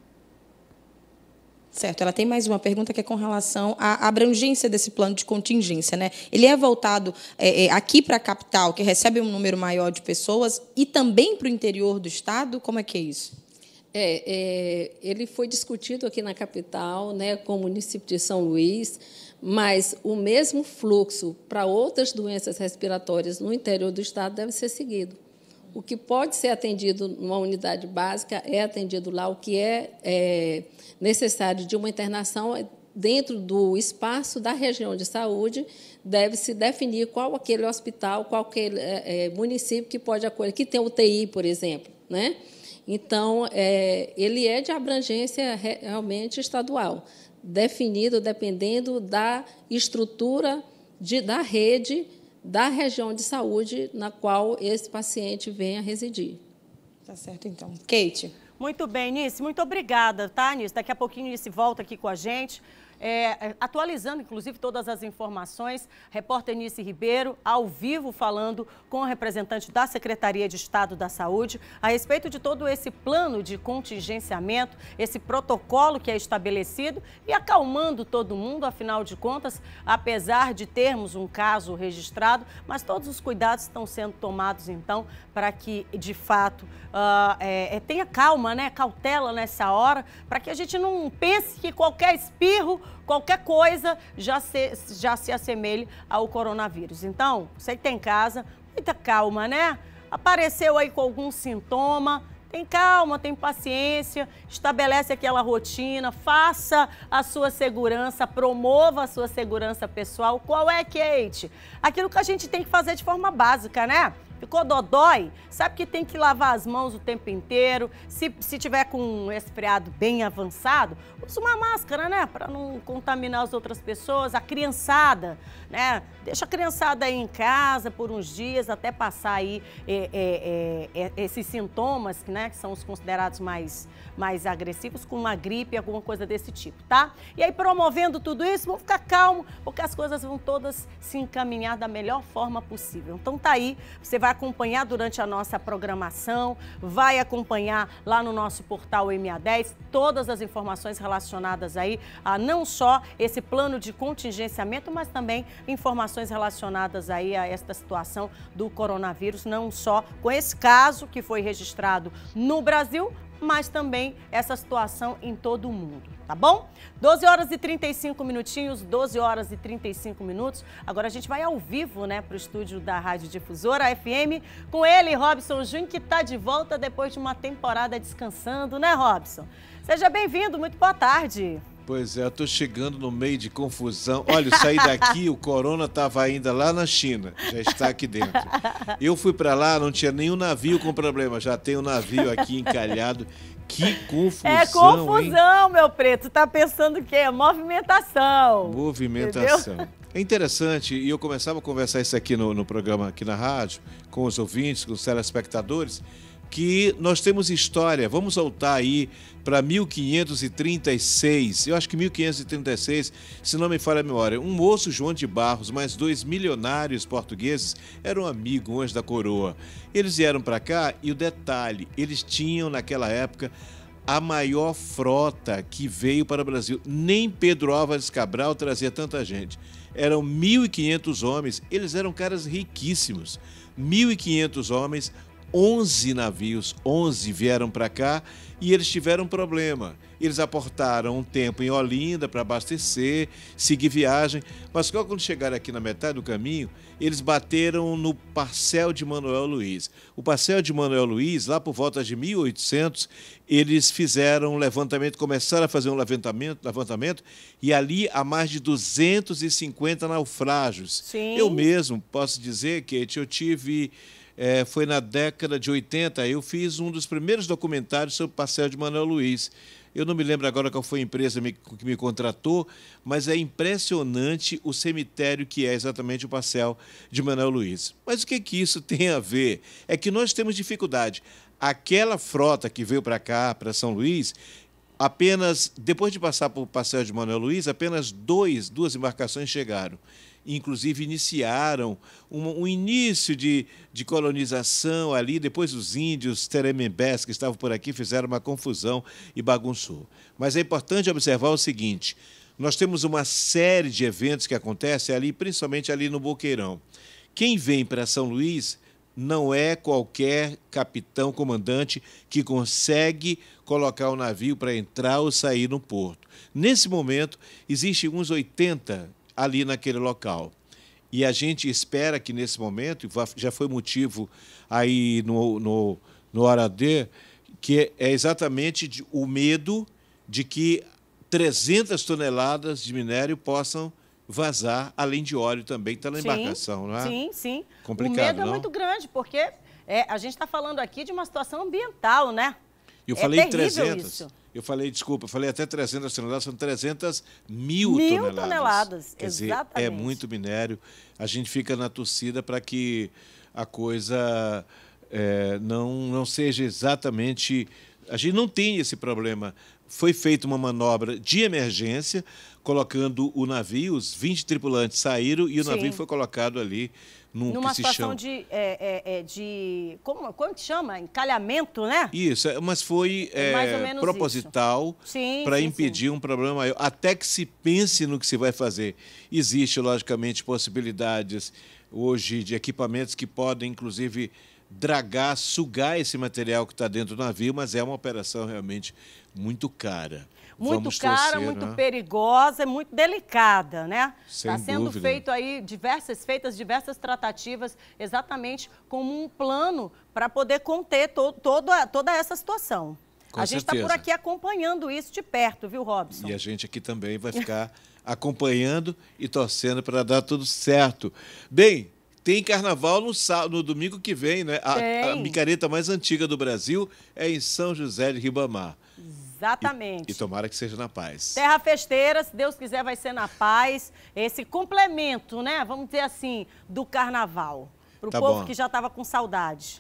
Certo, ela tem mais uma pergunta que é com relação à abrangência desse plano de contingência, né? Ele é voltado é, é, aqui para a capital, que recebe um número maior de pessoas, e também para o interior do estado? Como é que é isso? É, é, ele foi discutido aqui na capital, né, com o município de São Luís, mas o mesmo fluxo para outras doenças respiratórias no interior do estado deve ser seguido. O que pode ser atendido numa unidade básica é atendido lá. O que é, é necessário de uma internação dentro do espaço da região de saúde, deve-se definir qual aquele hospital, qual aquele é, município que pode acolher, que tem U T I, por exemplo. Né? Então, é, ele é de abrangência realmente estadual, definido dependendo da estrutura de, da rede da região de saúde na qual esse paciente venha residir. Tá certo, então. Kate. Muito bem, Nice. Muito obrigada, tá, Nice? Daqui a pouquinho Nice volta aqui com a gente. É, atualizando, inclusive, todas as informações, repórter Nice Ribeiro, ao vivo, falando com o representante da Secretaria de Estado da Saúde a respeito de todo esse plano de contingenciamento, esse protocolo que é estabelecido e acalmando todo mundo, afinal de contas, apesar de termos um caso registrado, mas todos os cuidados estão sendo tomados, então, para que, de fato, uh, é, é, tenha calma, né, cautela nessa hora, para que a gente não pense que qualquer espirro, qualquer coisa já se, já se assemelhe ao coronavírus. Então, você que tem em casa, muita calma, né? Apareceu aí com algum sintoma, tem calma, tem paciência, estabelece aquela rotina, faça a sua segurança, promova a sua segurança pessoal. Qual é, Kate? Aquilo que a gente tem que fazer de forma básica, né? Ficou dodói? Sabe que tem que lavar as mãos o tempo inteiro. Se, se tiver com um resfriado bem avançado, usa uma máscara, né? Para não contaminar as outras pessoas. A criançada, né? Deixa a criançada aí em casa por uns dias até passar aí é, é, é, é, esses sintomas, né? Que são os considerados mais, mais agressivos, com uma gripe, alguma coisa desse tipo, tá? E aí, promovendo tudo isso, vamos ficar calmo, porque as coisas vão todas se encaminhar da melhor forma possível. Então tá aí, você vai acompanhar durante a nossa programação, vai acompanhar lá no nosso portal M A dez todas as informações relacionadas aí a não só esse plano de contingenciamento, mas também informações relacionadas aí a esta situação do coronavírus, não só com esse caso que foi registrado no Brasil, mas também essa situação em todo o mundo, tá bom? doze horas e trinta e cinco minutinhos, doze horas e trinta e cinco minutos. Agora a gente vai ao vivo, né, para o estúdio da Rádio Difusora F M, com ele, Robson Júnior, que está de volta depois de uma temporada descansando, né, Robson? Seja bem-vindo, muito boa tarde. Pois é, eu tô chegando no meio de confusão. Olha, eu saí daqui, o corona estava ainda lá na China, já está aqui dentro. Eu fui para lá, não tinha nenhum navio com problema, já tem um navio aqui encalhado. Que confusão, É confusão, hein? meu preto. Tá pensando o quê? Movimentação. Movimentação. Entendeu? É interessante, e eu começava a conversar isso aqui no, no programa, aqui na rádio, com os ouvintes, com os telespectadores, que nós temos história. Vamos voltar aí para mil quinhentos e trinta e seis. Eu acho que mil quinhentos e trinta e seis, se não me falha a memória. Um moço, João de Barros, mais dois milionários portugueses, eram amigos, anjos da coroa. Eles vieram para cá e o detalhe, eles tinham naquela época a maior frota que veio para o Brasil. Nem Pedro Álvares Cabral trazia tanta gente. Eram mil e quinhentos homens, eles eram caras riquíssimos. mil e quinhentos homens, onze navios, onze vieram para cá e eles tiveram um problema. Eles aportaram um tempo em Olinda para abastecer, seguir viagem, mas quando chegaram aqui na metade do caminho, eles bateram no Parcel de Manuel Luiz. O Parcel de Manuel Luiz, lá por volta de mil e oitocentos, eles fizeram um levantamento, começaram a fazer um levantamento, levantamento e ali há mais de duzentos e cinquenta naufrágios. Sim. Eu mesmo posso dizer, Kate, eu tive... É, foi na década de oitenta, eu fiz um dos primeiros documentários sobre o Parcel de Manuel Luiz. Eu não me lembro agora qual foi a empresa que me contratou, mas é impressionante o cemitério que é exatamente o Parcel de Manuel Luiz. Mas o que, que isso tem a ver? É que nós temos dificuldade. Aquela frota que veio para cá, para São Luís, apenas, depois de passar por Parcel de Manuel Luiz, apenas dois, duas embarcações chegaram. Inclusive iniciaram um, um início de, de colonização ali, depois os índios teremembés que estavam por aqui fizeram uma confusão e bagunçou. Mas é importante observar o seguinte, nós temos uma série de eventos que acontecem ali, principalmente ali no Boqueirão. Quem vem para São Luís não é qualquer capitão, comandante que consegue colocar o navio para entrar ou sair no porto. Nesse momento, existem uns oitenta ali naquele local. E a gente espera que nesse momento, já foi motivo aí no, no, no Hora D, que é exatamente o medo de que trezentas toneladas de minério possam vazar, além de óleo também, está na embarcação, sim, não é? Sim, sim. Complicado, o medo não? é muito grande, porque é, a gente está falando aqui de uma situação ambiental, né? Eu é falei terrível trezentas. Isso. Eu falei, desculpa, eu falei até trezentas toneladas, são trezentas mil, mil toneladas. toneladas. Quer Exatamente. dizer, é muito minério. A gente fica na torcida para que a coisa é, não, não seja exatamente... A gente não tem esse problema. Foi feita uma manobra de emergência, colocando o navio, os vinte tripulantes saíram e o Sim. navio foi colocado ali num Numa que se situação chama... de, é, é, é, de como, como que chama? Encalhamento, né? Isso, mas foi É mais ou é, menos proposital para impedir um problema maior, até que se pense no que se vai fazer. Existe, logicamente, possibilidades hoje de equipamentos que podem, inclusive, dragar, sugar esse material que está dentro do navio, mas é uma operação realmente muito cara. Muito Vamos cara, torcer, muito né? perigosa, muito delicada, né? Sem Está sendo dúvida. feito aí diversas, feitas diversas tratativas exatamente como um plano para poder conter to, toda, toda essa situação. Com a gente está por certeza. aqui acompanhando isso de perto, viu, Robson? E a gente aqui também vai ficar acompanhando e torcendo para dar tudo certo. Bem, Tem carnaval no, sábado, no domingo que vem, né? A, a micareta mais antiga do Brasil é em São José de Ribamar. Exatamente. E, e tomara que seja na paz. Terra festeira, se Deus quiser, vai ser na paz. Esse complemento, né? Vamos dizer assim, do carnaval. Pro Tá povo bom. que já estava com saudade.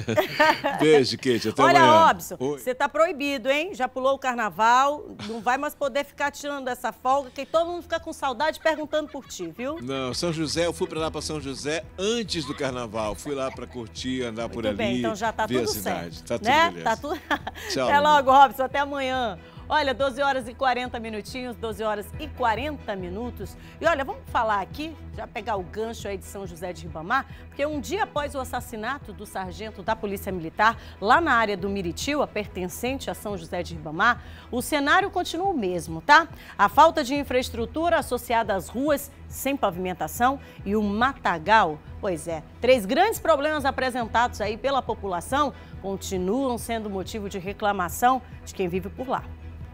Beijo, Kate. Até Olha, amanhã. Robson, você tá proibido, hein? Já pulou o carnaval, não vai mais poder ficar tirando essa folga, que todo mundo fica com saudade perguntando por ti, viu? Não, São José, eu fui para lá para São José antes do carnaval. Fui lá para curtir, andar por Muito ali. bem, então já tá ver tudo a cidade. certo. Tá tudo né? beleza. Tá tudo... Tchau. Até logo, Robson, até amanhã. Olha, doze horas e quarenta minutinhos, doze horas e quarenta minutos. E olha, vamos falar aqui, já pegar o gancho aí de São José de Ribamar, porque um dia após o assassinato do sargento da Polícia Militar, lá na área do Miritiba, pertencente a São José de Ribamar, o cenário continua o mesmo, tá? A falta de infraestrutura associada às ruas sem pavimentação e o matagal, pois é, três grandes problemas apresentados aí pela população continuam sendo motivo de reclamação de quem vive por lá.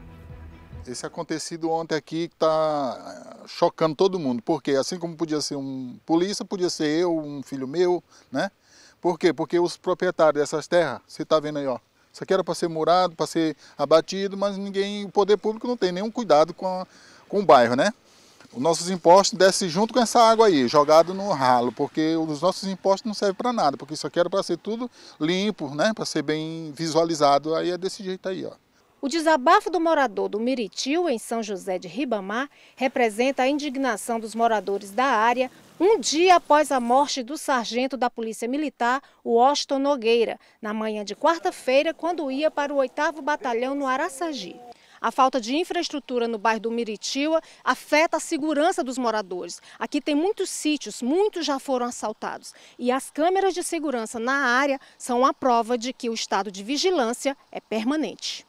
Esse acontecido ontem aqui está chocando todo mundo, porque assim como podia ser um polícia, podia ser eu, um filho meu, né? Por quê? Porque os proprietários dessas terras, você está vendo aí, ó, isso aqui era para ser murado, para ser abatido, mas ninguém, o poder público não tem nenhum cuidado com, a, com o bairro, né? Os nossos impostos descem junto com essa água aí, jogado no ralo, porque os nossos impostos não servem para nada, porque isso aqui era para ser tudo limpo, né? Para ser bem visualizado, aí é desse jeito aí, ó. O desabafo do morador do Miritiba, em São José de Ribamar, representa a indignação dos moradores da área um dia após a morte do sargento da Polícia Militar, o Washington Nogueira, na manhã de quarta-feira, quando ia para o oitavo Batalhão no Araçagi. A falta de infraestrutura no bairro do Miritiba afeta a segurança dos moradores. Aqui tem muitos sítios, muitos já foram assaltados. E as câmeras de segurança na área são a prova de que o estado de vigilância é permanente.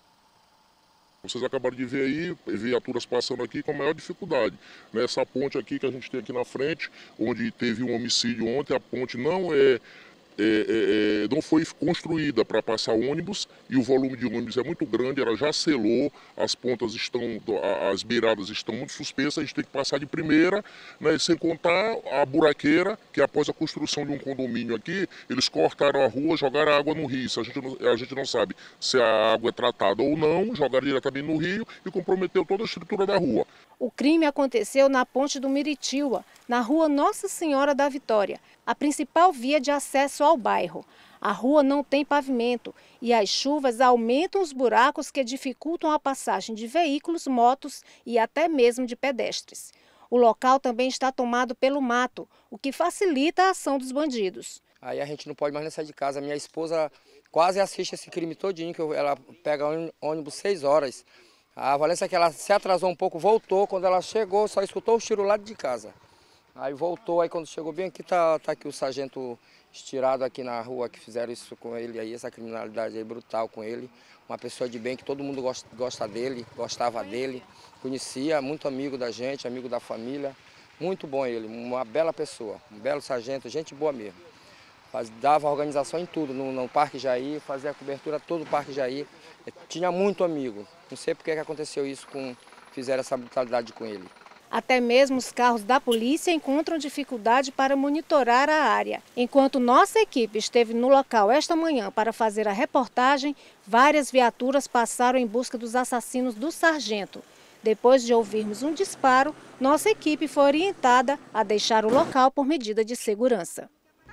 Vocês acabaram de ver aí, viaturas passando aqui com a maior dificuldade. Essa ponte aqui que a gente tem aqui na frente, onde teve um homicídio ontem, a ponte não é... É, é, é, não foi construída para passar ônibus e o volume de ônibus é muito grande, ela já selou, as pontas estão, as beiradas estão muito suspensas, a gente tem que passar de primeira, né, sem contar a buraqueira, que após a construção de um condomínio aqui, eles cortaram a rua, jogaram a água no rio, a gente, não, a gente não sabe se a água é tratada ou não, jogaram diretamente no rio e comprometeu toda a estrutura da rua. O crime aconteceu na ponte do Miritiba, na rua Nossa Senhora da Vitória, a principal via de acesso ao bairro. A rua não tem pavimento e as chuvas aumentam os buracos que dificultam a passagem de veículos, motos e até mesmo de pedestres. O local também está tomado pelo mato, o que facilita a ação dos bandidos. Aí a gente não pode mais nem sair de casa. Minha esposa quase assiste esse crime todinho, que ela pega ônibus seis horas. A Valência, que ela se atrasou um pouco, voltou. Quando ela chegou, só escutou o tiro lá de casa. Aí voltou, aí quando chegou bem aqui, tá, tá aqui o sargento estirado aqui na rua, que fizeram isso com ele, aí essa criminalidade aí brutal com ele. Uma pessoa de bem, que todo mundo gosta, gosta dele, gostava dele, conhecia, muito amigo da gente, amigo da família. Muito bom ele, uma bela pessoa, um belo sargento, gente boa mesmo. Faz, dava organização em tudo, no, no Parque Jair, fazia a cobertura todo o Parque Jair. Tinha muito amigo. Não sei por que aconteceu isso, com, fizeram essa brutalidade com ele. Até mesmo os carros da polícia encontram dificuldade para monitorar a área. Enquanto nossa equipe esteve no local esta manhã para fazer a reportagem, várias viaturas passaram em busca dos assassinos do sargento. Depois de ouvirmos um disparo, nossa equipe foi orientada a deixar o local por medida de segurança.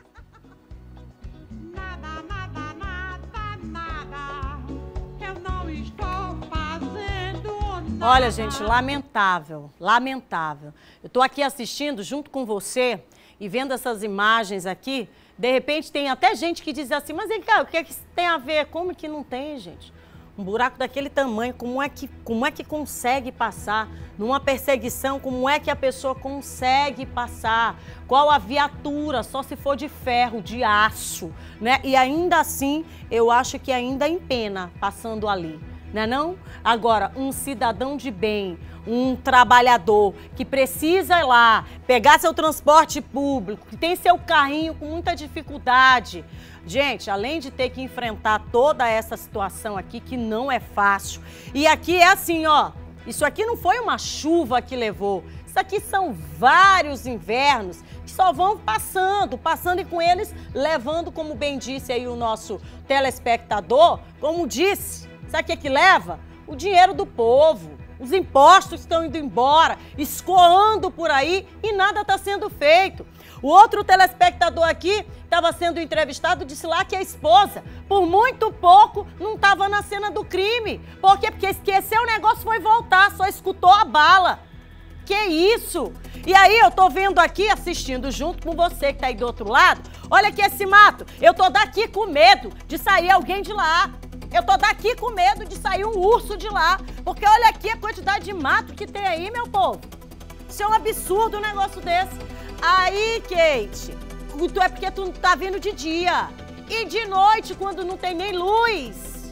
Olha, gente, lamentável, lamentável. Eu estou aqui assistindo junto com você e vendo essas imagens aqui. De repente tem até gente que diz assim, mas cara, o que é que isso tem a ver? Como que não tem, gente? Um buraco daquele tamanho, como é que, como é que consegue passar? Numa perseguição, como é que a pessoa consegue passar? Qual a viatura? Só se for de ferro, de aço, né? E ainda assim, eu acho que ainda empena passando ali. Não é não? Agora, um cidadão de bem, um trabalhador que precisa ir lá, pegar seu transporte público, que tem seu carrinho com muita dificuldade. Gente, além de ter que enfrentar toda essa situação aqui, que não é fácil. E aqui é assim, ó, isso aqui não foi uma chuva que levou. Isso aqui são vários invernos que só vão passando, passando e com eles levando, como bem disse aí o nosso telespectador, como disse, sabe o que que leva? O dinheiro do povo. Os impostos estão indo embora, escoando por aí e nada está sendo feito. O outro telespectador aqui estava sendo entrevistado, disse lá que a esposa, por muito pouco, não estava na cena do crime. Por quê? Porque esqueceu o negócio, foi voltar, só escutou a bala. Que isso? E aí eu tô vendo aqui, assistindo junto com você que tá aí do outro lado, olha aqui esse mato, eu tô daqui com medo de sair alguém de lá. Eu tô daqui com medo de sair um urso de lá, porque olha aqui a quantidade de mato que tem aí, meu povo. Isso é um absurdo um negócio desse. Aí, Kate, tu é porque tu não tá vindo de dia. E de noite, quando não tem nem luz.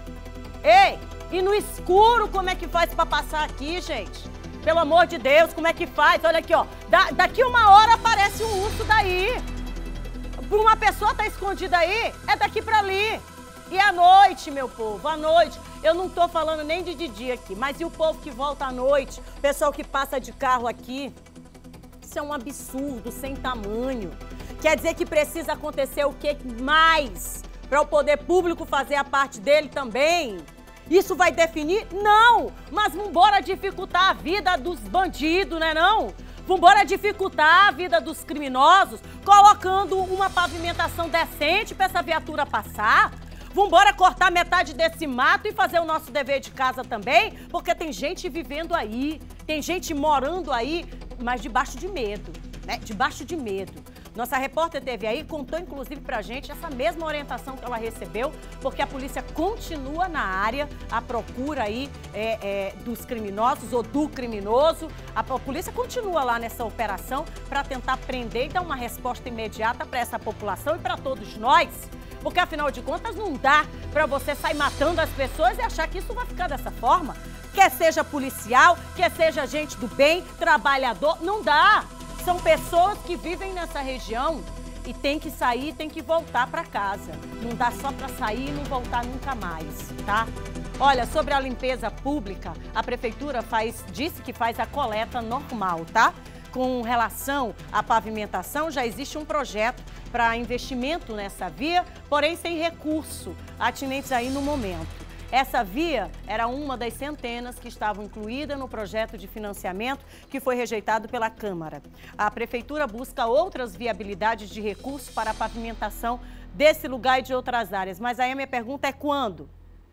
Ei, e no escuro, como é que faz pra passar aqui, gente? Pelo amor de Deus, como é que faz? Olha aqui, ó. Da, daqui uma hora aparece um urso daí. Uma pessoa tá escondida aí, é daqui pra ali. E à noite, meu povo, à noite, eu não tô falando nem de, de dia aqui, mas e o povo que volta à noite, o pessoal que passa de carro aqui? Isso é um absurdo, sem tamanho. Quer dizer que precisa acontecer o que mais para o poder público fazer a parte dele também? Isso vai definir? Não! Mas vambora dificultar a vida dos bandidos, né não? Vambora dificultar a vida dos criminosos, colocando uma pavimentação decente para essa viatura passar? Vambora cortar metade desse mato e fazer o nosso dever de casa também, porque tem gente vivendo aí, tem gente morando aí, mas debaixo de medo, né? Debaixo de medo. Nossa repórter teve aí, contou inclusive pra gente essa mesma orientação que ela recebeu, porque a polícia continua na área, à procura aí é, é, dos criminosos ou do criminoso. A, a polícia continua lá nessa operação para tentar prender e dar uma resposta imediata para essa população e para todos nós. Porque, afinal de contas, não dá para você sair matando as pessoas e achar que isso vai ficar dessa forma. Quer seja policial, quer seja gente do bem, trabalhador, não dá. São pessoas que vivem nessa região e tem que sair, tem que voltar para casa. Não dá só para sair e não voltar nunca mais, tá? Olha, sobre a limpeza pública, a prefeitura faz, disse que faz a coleta normal, tá? Com relação à pavimentação, já existe um projeto para investimento nessa via, porém sem recurso atinentes aí no momento. Essa via era uma das centenas que estavam incluídas no projeto de financiamento que foi rejeitado pela Câmara. A Prefeitura busca outras viabilidades de recursos para a pavimentação desse lugar e de outras áreas. Mas aí a minha pergunta é quando?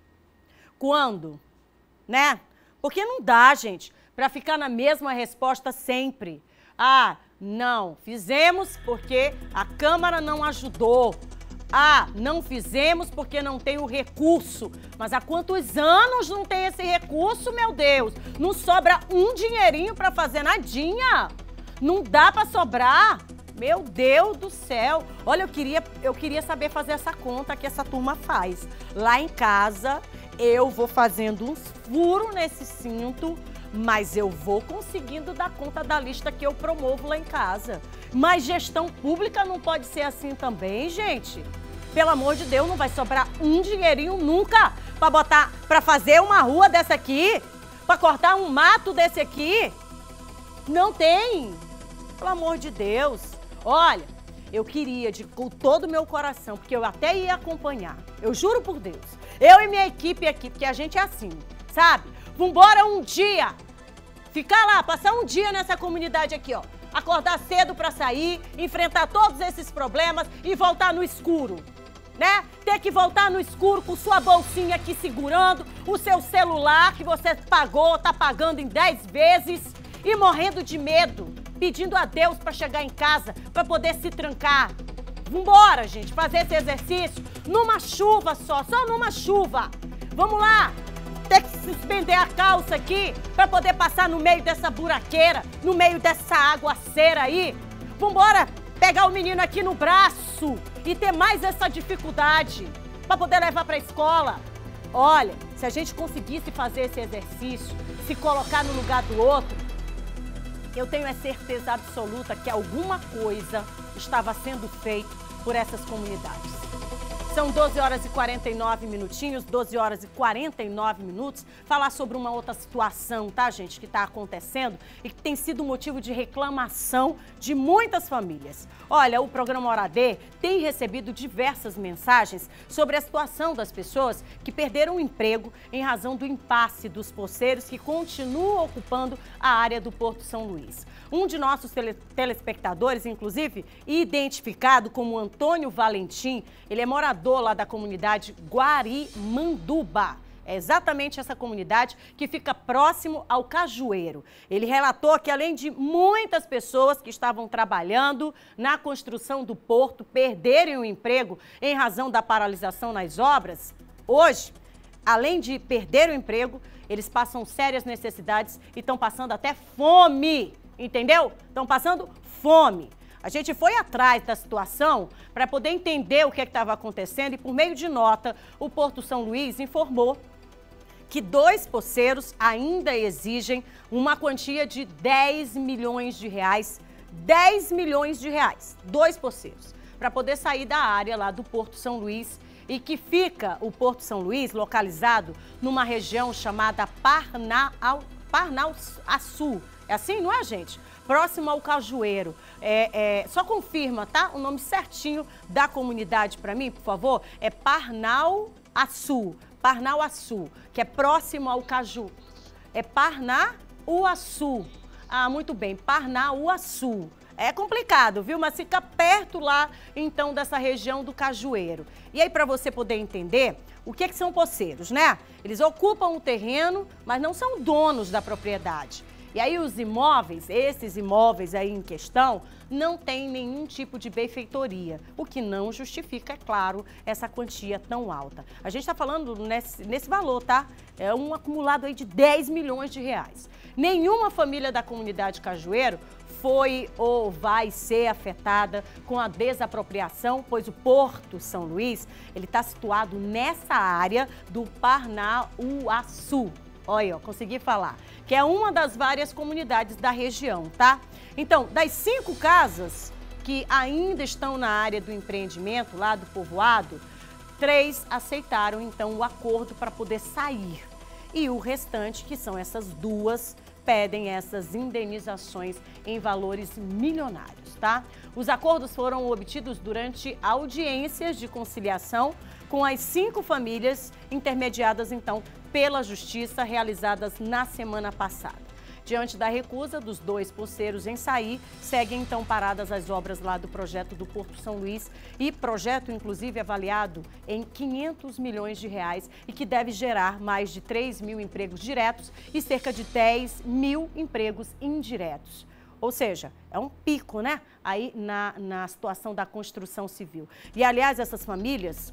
Quando? Né? Porque não dá, gente, para ficar na mesma resposta sempre. Ah, não, fizemos porque a Câmara não ajudou. Ah, não fizemos porque não tem o recurso. Mas há quantos anos não tem esse recurso, meu Deus? Não sobra um dinheirinho para fazer nadinha. Não dá para sobrar. Meu Deus do céu. Olha, eu queria, eu queria saber fazer essa conta que essa turma faz. Lá em casa, eu vou fazendo uns furos nesse cinto, mas eu vou conseguindo dar conta da lista que eu promovo lá em casa. Mas gestão pública não pode ser assim também, gente. Pelo amor de Deus, não vai sobrar um dinheirinho nunca para botar, para fazer uma rua dessa aqui, para cortar um mato desse aqui. Não tem. Pelo amor de Deus. Olha, eu queria de com todo o meu coração, porque eu até ia acompanhar. Eu juro por Deus. Eu e minha equipe aqui, porque a gente é assim, sabe? Vambora um dia, ficar lá, passar um dia nessa comunidade aqui, ó. Acordar cedo para sair, enfrentar todos esses problemas e voltar no escuro, né? Ter que voltar no escuro com sua bolsinha aqui segurando, o seu celular que você pagou, tá pagando em dez vezes e morrendo de medo, pedindo a Deus para chegar em casa, para poder se trancar. Vambora, gente, fazer esse exercício numa chuva só, só numa chuva. Vamos lá! Ter que suspender a calça aqui para poder passar no meio dessa buraqueira, no meio dessa aguaceira aí. Vambora pegar o menino aqui no braço e ter mais essa dificuldade para poder levar para a escola. Olha, se a gente conseguisse fazer esse exercício, se colocar no lugar do outro, eu tenho a certeza absoluta que alguma coisa estava sendo feita por essas comunidades. São doze horas e quarenta e nove minutinhos, doze horas e quarenta e nove minutos. Falar sobre uma outra situação, tá, gente, que está acontecendo e que tem sido motivo de reclamação de muitas famílias. Olha, o programa Hora D tem recebido diversas mensagens sobre a situação das pessoas que perderam o emprego em razão do impasse dos poceiros que continuam ocupando a área do Porto São Luís. Um de nossos tele telespectadores, inclusive, identificado como Antônio Valentim, ele é morador lá da comunidade Guarimanduba. É exatamente essa comunidade que fica próximo ao Cajueiro. Ele relatou que, além de muitas pessoas que estavam trabalhando na construção do porto perderem o emprego em razão da paralisação nas obras, hoje, além de perder o emprego, eles passam sérias necessidades e estão passando até fome. Entendeu? Estão passando fome. A gente foi atrás da situação para poder entender o que estava acontecendo e, por meio de nota, o Porto São Luís informou que dois poceiros ainda exigem uma quantia de dez milhões de reais. dez milhões de reais. Dois poceiros. Para poder sair da área lá do Porto São Luís e que fica o Porto São Luís localizado numa região chamada Parnau, Parnauaçu. É assim, não é, gente? Próximo ao Cajueiro. É, é, só confirma, tá? O nome certinho da comunidade para mim, por favor. É Parnauaçu. Parnauaçu, que é próximo ao Caju. É Parnauaçu. Ah, muito bem. Parnauaçu. É complicado, viu? Mas fica perto lá, então, dessa região do Cajueiro. E aí, para você poder entender, o que, que são poceiros, né? Eles ocupam o terreno, mas não são donos da propriedade. E aí os imóveis, esses imóveis aí em questão, não têm nenhum tipo de benfeitoria, o que não justifica, é claro, essa quantia tão alta. A gente está falando nesse, nesse valor, tá? É um acumulado aí de dez milhões de reais. Nenhuma família da comunidade Cajueiro foi ou vai ser afetada com a desapropriação, pois o Porto São Luís, ele está situado nessa área do Parnauaçu. Olha, ó, consegui falar. Que é uma das várias comunidades da região, tá? Então, das cinco casas que ainda estão na área do empreendimento, lá do povoado, três aceitaram, então, o acordo para poder sair. E o restante, que são essas duas, pedem essas indenizações em valores milionários, tá? Os acordos foram obtidos durante audiências de conciliação com as cinco famílias intermediadas, então, pela Justiça, realizadas na semana passada. Diante da recusa dos dois poceiros em sair, seguem então paradas as obras lá do projeto do Porto São Luís e projeto, inclusive, avaliado em quinhentos milhões de reais e que deve gerar mais de três mil empregos diretos e cerca de dez mil empregos indiretos. Ou seja, é um pico, né? Aí na, na situação da construção civil. E, aliás, essas famílias...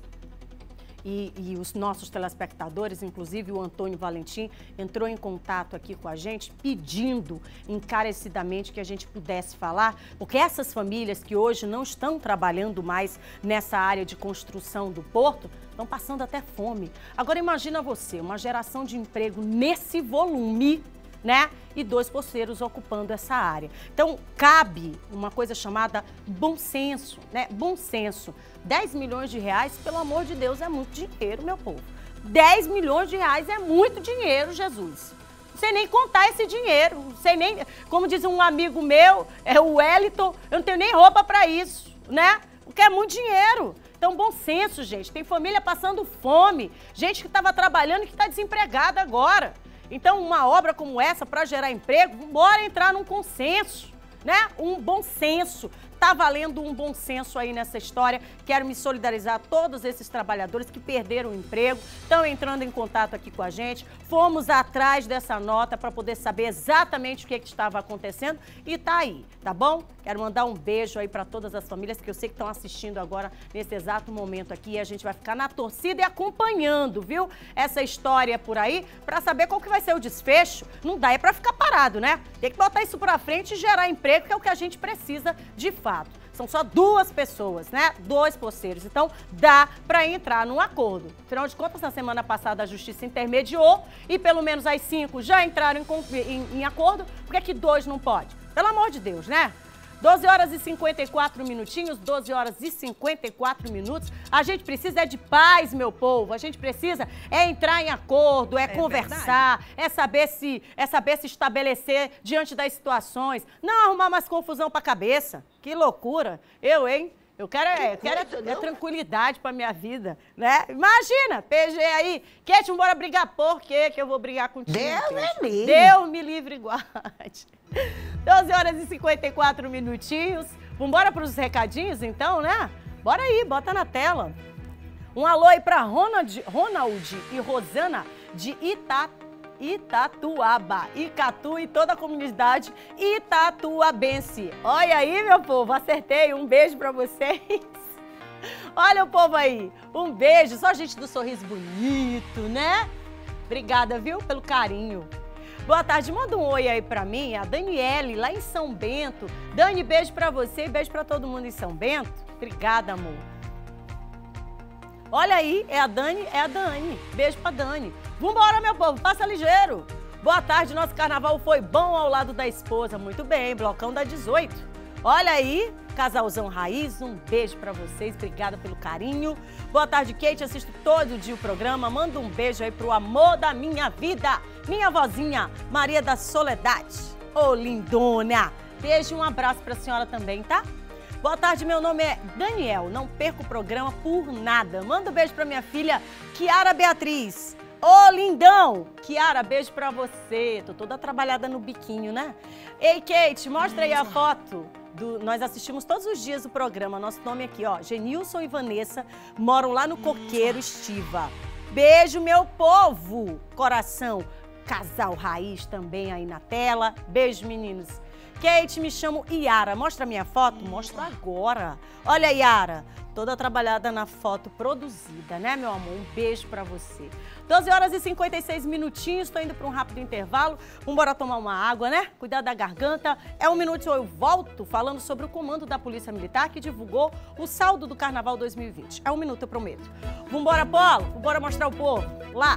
E, e os nossos telespectadores, inclusive o Antônio Valentim, entrou em contato aqui com a gente pedindo encarecidamente que a gente pudesse falar, porque essas famílias que hoje não estão trabalhando mais nessa área de construção do porto, estão passando até fome. Agora imagina você, uma geração de emprego nesse volume, né? E dois poceiros ocupando essa área. Então, cabe uma coisa chamada bom senso, né? Bom senso. dez milhões de reais, pelo amor de Deus, é muito dinheiro, meu povo. dez milhões de reais é muito dinheiro, Jesus. Não sei nem contar esse dinheiro. Não sei nem, como diz um amigo meu, é o Wellington, eu não tenho nem roupa para isso, né? Porque é muito dinheiro. Então, bom senso, gente. Tem família passando fome, gente que estava trabalhando e que está desempregada agora. Então, uma obra como essa, para gerar emprego, bora entrar num consenso, né? Um bom senso. Tá valendo um bom senso aí nessa história. Quero me solidarizar a todos esses trabalhadores que perderam o emprego, estão entrando em contato aqui com a gente. Fomos atrás dessa nota para poder saber exatamente o que, que estava acontecendo e tá aí, tá bom? Quero mandar um beijo aí para todas as famílias que eu sei que estão assistindo agora nesse exato momento aqui. E a gente vai ficar na torcida e acompanhando, viu? Essa história por aí para saber qual que vai ser o desfecho. Não dá é para ficar parado, né? Tem que botar isso para frente e gerar emprego, que é o que a gente precisa de fato. São só duas pessoas, né? Dois poceiros. Então, dá para entrar num acordo. Afinal de contas, na semana passada, a Justiça intermediou e pelo menos as cinco já entraram em, em, em acordo. Por que é que dois não pode? Pelo amor de Deus, né? doze horas e cinquenta e quatro minutinhos, doze horas e cinquenta e quatro minutos. A gente precisa é de paz, meu povo. A gente precisa é entrar em acordo, é, é conversar, verdade. é saber se é saber se estabelecer diante das situações. Não arrumar mais confusão pra cabeça. Que loucura. Eu, hein? Eu quero, é, eu quero coisa, é, é tranquilidade pra minha vida, né? Imagina, P G aí. Kate, bora brigar. Por quê que eu vou brigar contigo? Deus me livre. Deus me livre e guarde. doze horas e cinquenta e quatro minutinhos. Vambora pros recadinhos, então, né? Bora aí, bota na tela. Um alô aí pra Ronald, Ronald e Rosana de Ita, Itatuaba, Icatu e toda a comunidade itatuabense. Olha aí, meu povo, acertei. Um beijo pra vocês. Olha o povo aí. Um beijo. Só gente do sorriso bonito, né? Obrigada, viu, pelo carinho. Boa tarde, manda um oi aí pra mim, a Daniele, lá em São Bento. Dani, beijo pra você e beijo pra todo mundo em São Bento. Obrigada, amor. Olha aí, é a Dani, é a Dani. Beijo pra Dani. Vambora, meu povo, passa ligeiro. Boa tarde, nosso carnaval foi bom ao lado da esposa. Muito bem, blocão da dezoito. Olha aí, casalzão raiz, um beijo pra vocês, obrigada pelo carinho. Boa tarde, Kate, assisto todo dia o programa. Manda um beijo aí pro amor da minha vida, minha vozinha, Maria da Soledade. Ô, lindona. Beijo e um abraço pra senhora também, tá? Boa tarde, meu nome é Daniel, não perco o programa por nada. Manda um beijo pra minha filha, Kiara Beatriz. Ô, lindão! Kiara, beijo pra você. Tô toda trabalhada no biquinho, né? Ei, Kate, mostra aí a foto. Do, nós assistimos todos os dias o programa. Nosso nome aqui, ó, Genilson e Vanessa, moram lá no Coqueiro Estiva. Beijo, meu povo! Coração, casal raiz também aí na tela. Beijo, meninos. Kate, me chamo Yara. Mostra a minha foto? Mostra agora. Olha, Yara, toda trabalhada na foto produzida, né, meu amor? Um beijo pra você. doze horas e cinquenta e seis minutinhos, tô indo para um rápido intervalo. Vambora tomar uma água, né? Cuidar da garganta. É um minuto e eu volto falando sobre o comando da Polícia Militar que divulgou o saldo do Carnaval dois mil e vinte. É um minuto, eu prometo. Vambora, Polo? Vambora mostrar o povo. Lá.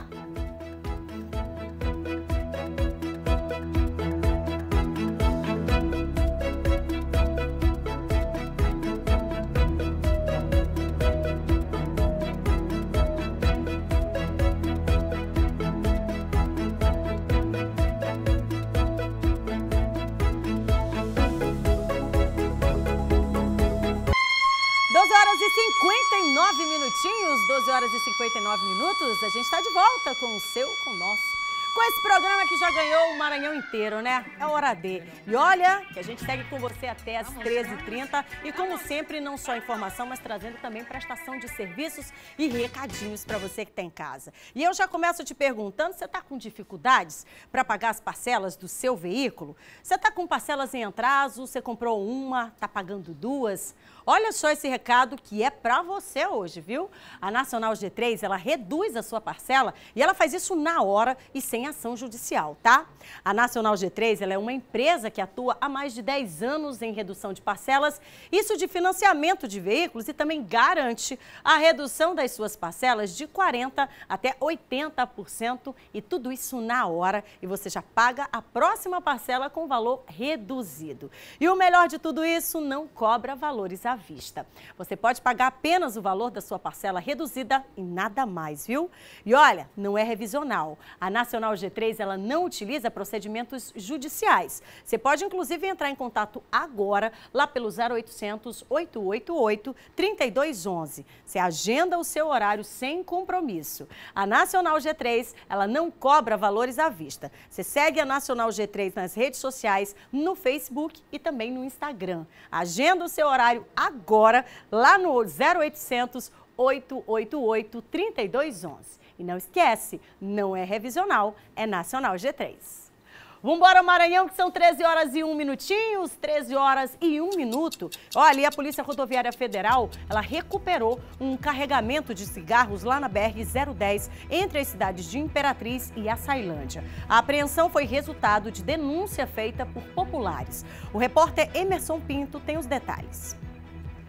cinquenta e nove minutinhos, doze horas e cinquenta e nove minutos, a gente está de volta com o seu, com o nosso. Com esse programa que já ganhou o Maranhão inteiro, né? É hora D. E olha, que a gente segue com você até às treze e trinta. E como sempre, não só informação, mas trazendo também prestação de serviços e recadinhos para você que está em casa. E eu já começo te perguntando, você está com dificuldades para pagar as parcelas do seu veículo? Você está com parcelas em atraso, você comprou uma, está pagando duas? Olha só esse recado que é para você hoje, viu? A Nacional G três, ela reduz a sua parcela e ela faz isso na hora e sem ação judicial, tá? A Nacional G três, ela é uma empresa que atua há mais de dez anos em redução de parcelas, isso de financiamento de veículos, e também garante a redução das suas parcelas de quarenta por cento até oitenta por cento, e tudo isso na hora, e você já paga a próxima parcela com valor reduzido. E o melhor de tudo isso, não cobra valores à vista. Você pode pagar apenas o valor da sua parcela reduzida e nada mais, viu? E olha, não é revisional. A Nacional G três, ela não utiliza procedimentos judiciais. Você pode, inclusive, entrar em contato agora, lá pelo zero oitocentos, oito oito oito, três dois um um. Você agenda o seu horário sem compromisso. A Nacional G três, ela não cobra valores à vista. Você segue a Nacional G três nas redes sociais, no Facebook e também no Instagram. Agenda o seu horário agora, lá no zero oitocentos, oito oito oito, três dois um um. E não esquece, não é revisional, é Nacional G três. Vambora, Maranhão, que são treze horas e um minutinhos, treze horas e um minuto. Olha, a Polícia Rodoviária Federal, ela recuperou um carregamento de cigarros lá na B R zero dez, entre as cidades de Imperatriz e Açailândia. A apreensão foi resultado de denúncia feita por populares. O repórter Emerson Pinto tem os detalhes.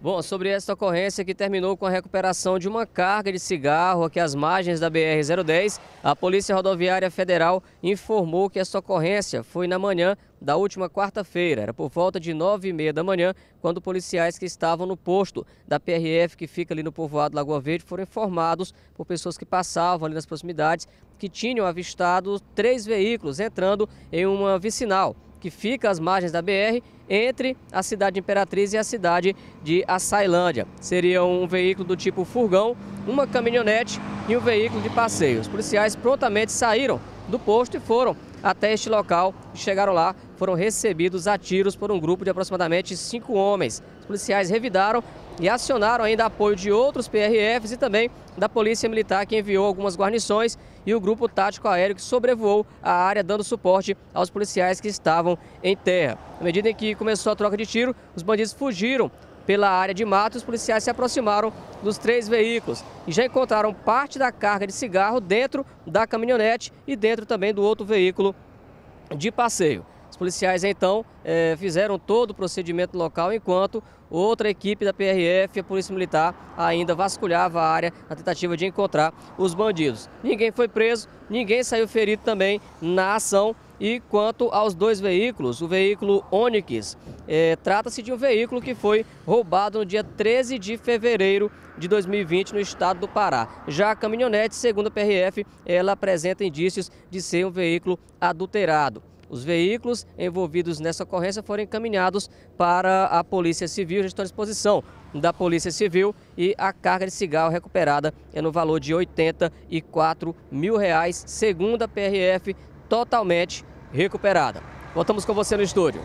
Bom, sobre esta ocorrência que terminou com a recuperação de uma carga de cigarro aqui às margens da B R zero dez, a Polícia Rodoviária Federal informou que esta ocorrência foi na manhã da última quarta-feira. Era por volta de nove e meia da manhã, quando policiais que estavam no posto da P R F, que fica ali no povoado Lagoa Verde, foram informados por pessoas que passavam ali nas proximidades que tinham avistado três veículos entrando em uma vicinal que fica às margens da B R, entre a cidade de Imperatriz e a cidade de Açailândia. Seria um veículo do tipo furgão, uma caminhonete e um veículo de passeio. Os policiais prontamente saíram do posto e foram até este local. Chegaram lá, foram recebidos a tiros por um grupo de aproximadamente cinco homens. Os policiais revidaram e acionaram ainda apoio de outros P R Fs e também da Polícia Militar, que enviou algumas guarnições, e o grupo tático aéreo que sobrevoou a área dando suporte aos policiais que estavam em terra. À medida em que começou a troca de tiro, os bandidos fugiram pela área de mato e os policiais se aproximaram dos três veículos e já encontraram parte da carga de cigarro dentro da caminhonete e dentro também do outro veículo de passeio. Os policiais então eh, fizeram todo o procedimento local, enquanto outra equipe da P R F e a Polícia Militar ainda vasculhava a área na tentativa de encontrar os bandidos. Ninguém foi preso, ninguém saiu ferido também na ação. E quanto aos dois veículos, o veículo Onix, eh, trata-se de um veículo que foi roubado no dia treze de fevereiro de dois mil e vinte no estado do Pará. Já a caminhonete, segundo a P R F, ela apresenta indícios de ser um veículo adulterado. Os veículos envolvidos nessa ocorrência foram encaminhados para a Polícia Civil, já estão à disposição da Polícia Civil, e a carga de cigarro recuperada é no valor de oitenta e quatro mil reais, segundo a P R F, totalmente recuperada. Voltamos com você no estúdio.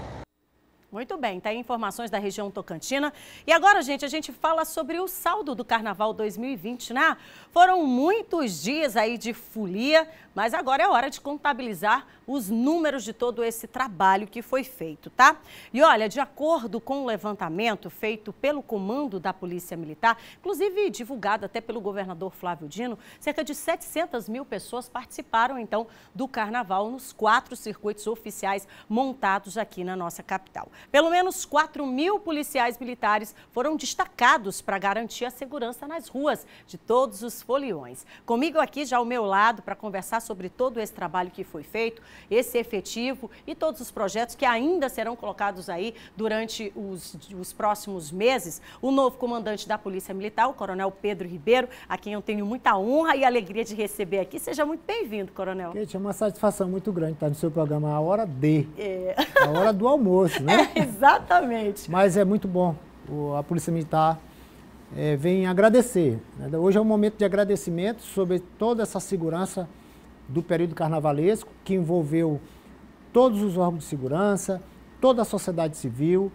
Muito bem, tá aí informações da região tocantina. E agora, gente, a gente fala sobre o saldo do Carnaval dois mil e vinte, né? Foram muitos dias aí de folia, mas agora é hora de contabilizar os números de todo esse trabalho que foi feito, tá? E olha, de acordo com o levantamento feito pelo comando da Polícia Militar, inclusive divulgado até pelo governador Flávio Dino, cerca de setecentas mil pessoas participaram, então, do Carnaval nos quatro circuitos oficiais montados aqui na nossa capital. Pelo menos quatro mil policiais militares foram destacados para garantir a segurança nas ruas de todos os foliões. Comigo aqui, já ao meu lado, para conversar sobre todo esse trabalho que foi feito, esse efetivo e todos os projetos que ainda serão colocados aí durante os, os próximos meses, o novo comandante da Polícia Militar, o Coronel Pedro Ribeiro, a quem eu tenho muita honra e alegria de receber aqui. Seja muito bem-vindo, Coronel. Kate, é uma satisfação muito grande estar no seu programa A Hora D, é. a hora do almoço, né? É, exatamente. Mas é muito bom. O, a Polícia Militar é, vem agradecer. Né? Hoje é um momento de agradecimento sobre toda essa segurança do período carnavalesco, que envolveu todos os órgãos de segurança, toda a sociedade civil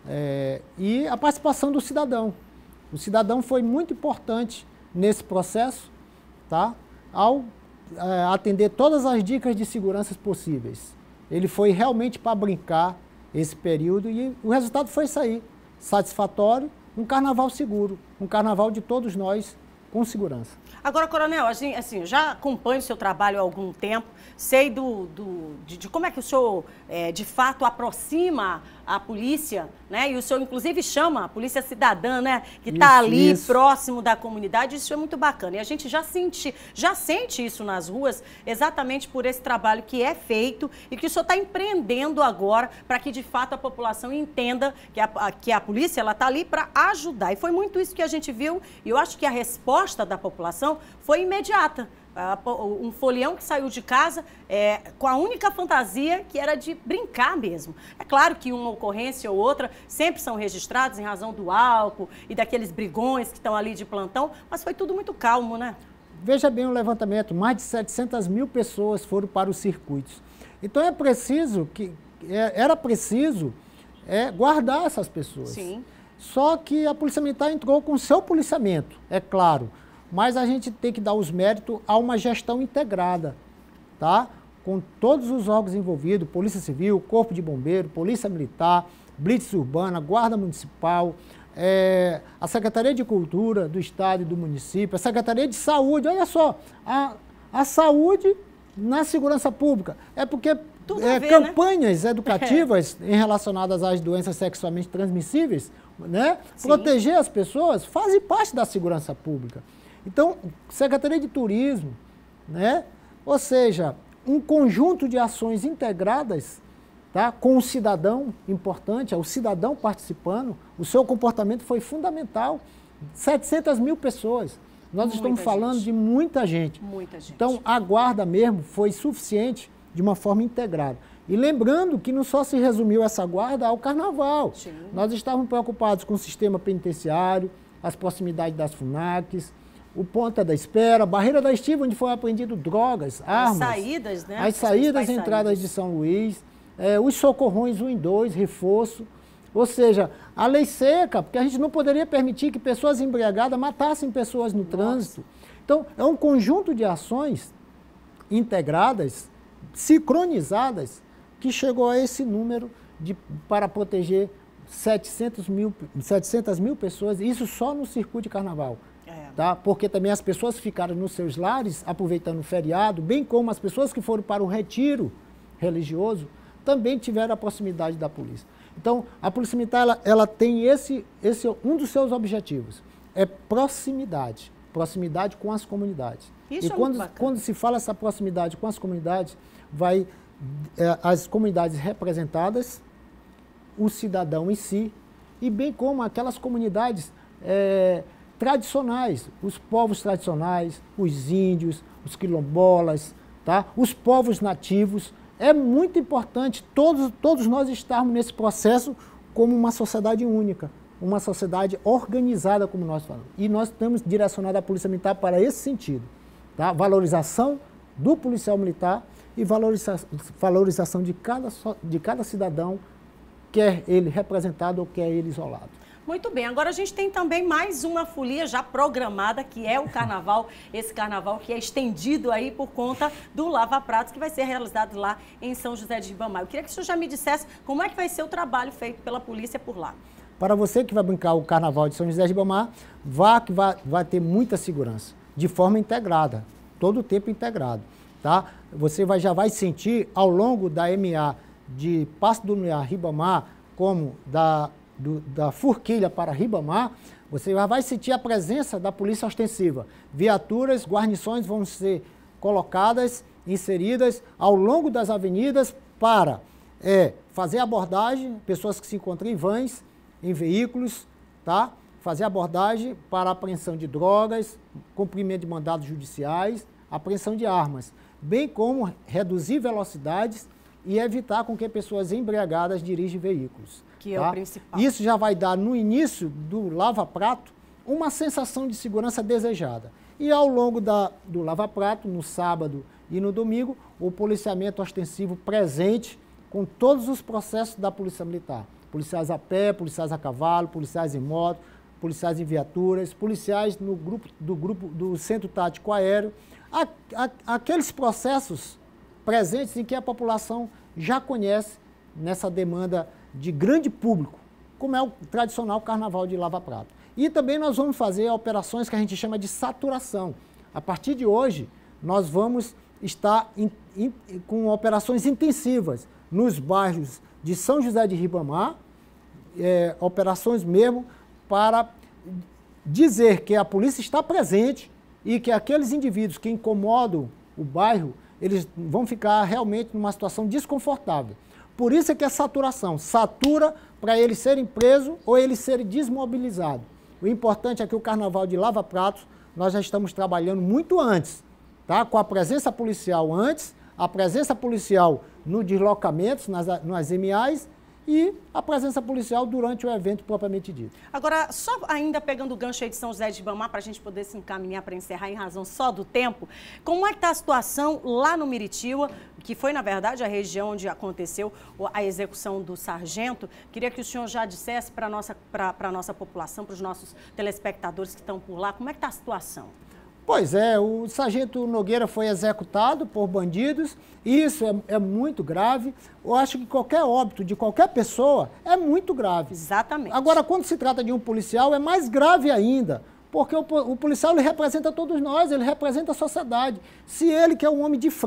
é, e a participação do cidadão. O cidadão foi muito importante nesse processo, tá? Ao é, atender todas as dicas de segurança possíveis. Ele foi realmente para brincar esse período e o resultado foi isso aí, satisfatório, um carnaval seguro, um carnaval de todos nós com segurança. Agora, Coronel, assim, assim, eu já acompanho o seu trabalho há algum tempo, sei do, do, de, de como é que o senhor, é, de fato, aproxima a polícia, né? E o senhor, inclusive, chama a polícia cidadã, né? Que está ali isso. próximo da comunidade, isso é muito bacana. E a gente já sente, já sente isso nas ruas, exatamente por esse trabalho que é feito e que o senhor está empreendendo agora para que, de fato, a população entenda que a, a, que a polícia está ali para ajudar. E foi muito isso que a gente viu, e eu acho que a resposta da população foi imediata. Um folião que saiu de casa é, com a única fantasia que era de brincar mesmo. É claro que uma ocorrência ou outra sempre são registradas em razão do álcool e daqueles brigões que estão ali de plantão, mas foi tudo muito calmo, né? Veja bem o levantamento, mais de setecentas mil pessoas foram para os circuitos. Então é preciso, que, é, era preciso é, guardar essas pessoas. Sim. Só que a Polícia Militar entrou com seu policiamento, é claro. Mas a gente tem que dar os méritos a uma gestão integrada, tá? Com todos os órgãos envolvidos, Polícia Civil, Corpo de Bombeiro, Polícia Militar, Blitz Urbana, Guarda Municipal, é, a Secretaria de Cultura do Estado e do município, a Secretaria de Saúde. Olha só, a, a saúde na segurança pública. É porque Tudo é, a ver, campanhas né? educativas em relacionadas às doenças sexualmente transmissíveis, né? Proteger as pessoas fazem parte da segurança pública. Então, Secretaria de Turismo, né? Ou seja, um conjunto de ações integradas, tá? Com o cidadão, importante, é o cidadão participando, o seu comportamento foi fundamental. setecentas mil pessoas. Nós Muita estamos falando gente. de muita gente. Muita gente. Então, a guarda mesmo foi suficiente de uma forma integrada. E lembrando que não só se resumiu essa guarda ao carnaval. Sim. Nós estávamos preocupados com o sistema penitenciário, as proximidades das FUNACs, o Ponta da Espera, Barreira da Estiva, onde foi apreendido drogas, armas. As saídas, né? As saídas e entradas saídas. de São Luís, é, os socorrões um e dois, reforço. Ou seja, a lei seca, porque a gente não poderia permitir que pessoas embriagadas matassem pessoas no Nossa. trânsito. Então, é um conjunto de ações integradas, sincronizadas, que chegou a esse número de, para proteger setecentas mil pessoas, isso só no circuito de carnaval. É. Tá? Porque também as pessoas ficaram nos seus lares, aproveitando o feriado, bem como as pessoas que foram para o retiro religioso, também tiveram a proximidade da polícia. Então, a Polícia Militar, ela, ela tem esse, esse, um dos seus objetivos, é proximidade, proximidade com as comunidades. Isso e é quando, muito quando se fala essa proximidade com as comunidades, vai é, as comunidades representadas, o cidadão em si, e bem como aquelas comunidades é, tradicionais, os povos tradicionais, os índios, os quilombolas, tá? Os povos nativos. É muito importante todos, todos nós estarmos nesse processo como uma sociedade única, uma sociedade organizada, como nós falamos. E nós temos direcionado a Polícia Militar para esse sentido. Tá? Valorização do policial militar e valoriza, valorização de cada, de cada cidadão, quer ele representado ou quer ele isolado. Muito bem, agora a gente tem também mais uma folia já programada, que é o carnaval, esse carnaval que é estendido aí por conta do Lava Pratos, que vai ser realizado lá em São José de Ribamar. Eu queria que o senhor já me dissesse como é que vai ser o trabalho feito pela polícia por lá. Para você que vai brincar o carnaval de São José de Ribamar, vá que vai, vai ter muita segurança, de forma integrada, todo o tempo integrado. Tá? Você vai, já vai sentir ao longo da M A de Passo do Lumiar, Ribamar, como da... Do, da Forquilha para Ribamar, você já vai sentir a presença da polícia ostensiva. Viaturas, guarnições vão ser colocadas, inseridas ao longo das avenidas para é, fazer abordagem, pessoas que se encontram em vans, em veículos, tá? Fazer abordagem para apreensão de drogas, cumprimento de mandados judiciais, apreensão de armas, bem como reduzir velocidades e evitar com que pessoas embriagadas dirigem veículos. Que é tá? o principal. Isso já vai dar, no início do Lava Prato, uma sensação de segurança desejada. E ao longo da, do Lava Prato, no sábado e no domingo, o policiamento ostensivo presente com todos os processos da Polícia Militar. Policiais a pé, policiais a cavalo, policiais em moto, policiais em viaturas, policiais no grupo, do, grupo, do Centro Tático Aéreo. A, a, aqueles processos presentes em que a população já conhece nessa demanda de grande público, como é o tradicional carnaval de Lava Prato. E também nós vamos fazer operações que a gente chama de saturação. A partir de hoje, nós vamos estar in, in, com operações intensivas nos bairros de São José de Ribamar, é, operações mesmo para dizer que a polícia está presente e que aqueles indivíduos que incomodam o bairro, eles vão ficar realmente numa situação desconfortável. Por isso é que é saturação. Satura para eles serem presos ou eles serem desmobilizados. O importante é que o Carnaval de Lava Pratos, nós já estamos trabalhando muito antes, tá? Com a presença policial antes, a presença policial no deslocamentos, nas, nas M As, e a presença policial durante o evento propriamente dito. Agora, só ainda pegando o gancho aí de São José de Ribamar, para a gente poder se encaminhar para encerrar em razão só do tempo, como é que está a situação lá no Miritiba, que foi, na verdade, a região onde aconteceu a execução do sargento? Queria que o senhor já dissesse para a nossa, para a nossa população, para os nossos telespectadores que estão por lá, como é que está a situação? Pois é, o sargento Nogueira foi executado por bandidos, isso é, é muito grave. Eu acho que qualquer óbito de qualquer pessoa é muito grave. Exatamente. Agora, quando se trata de um policial, é mais grave ainda, porque o, o policial ele representa todos nós, ele representa a sociedade. Se ele, que é um homem de frente,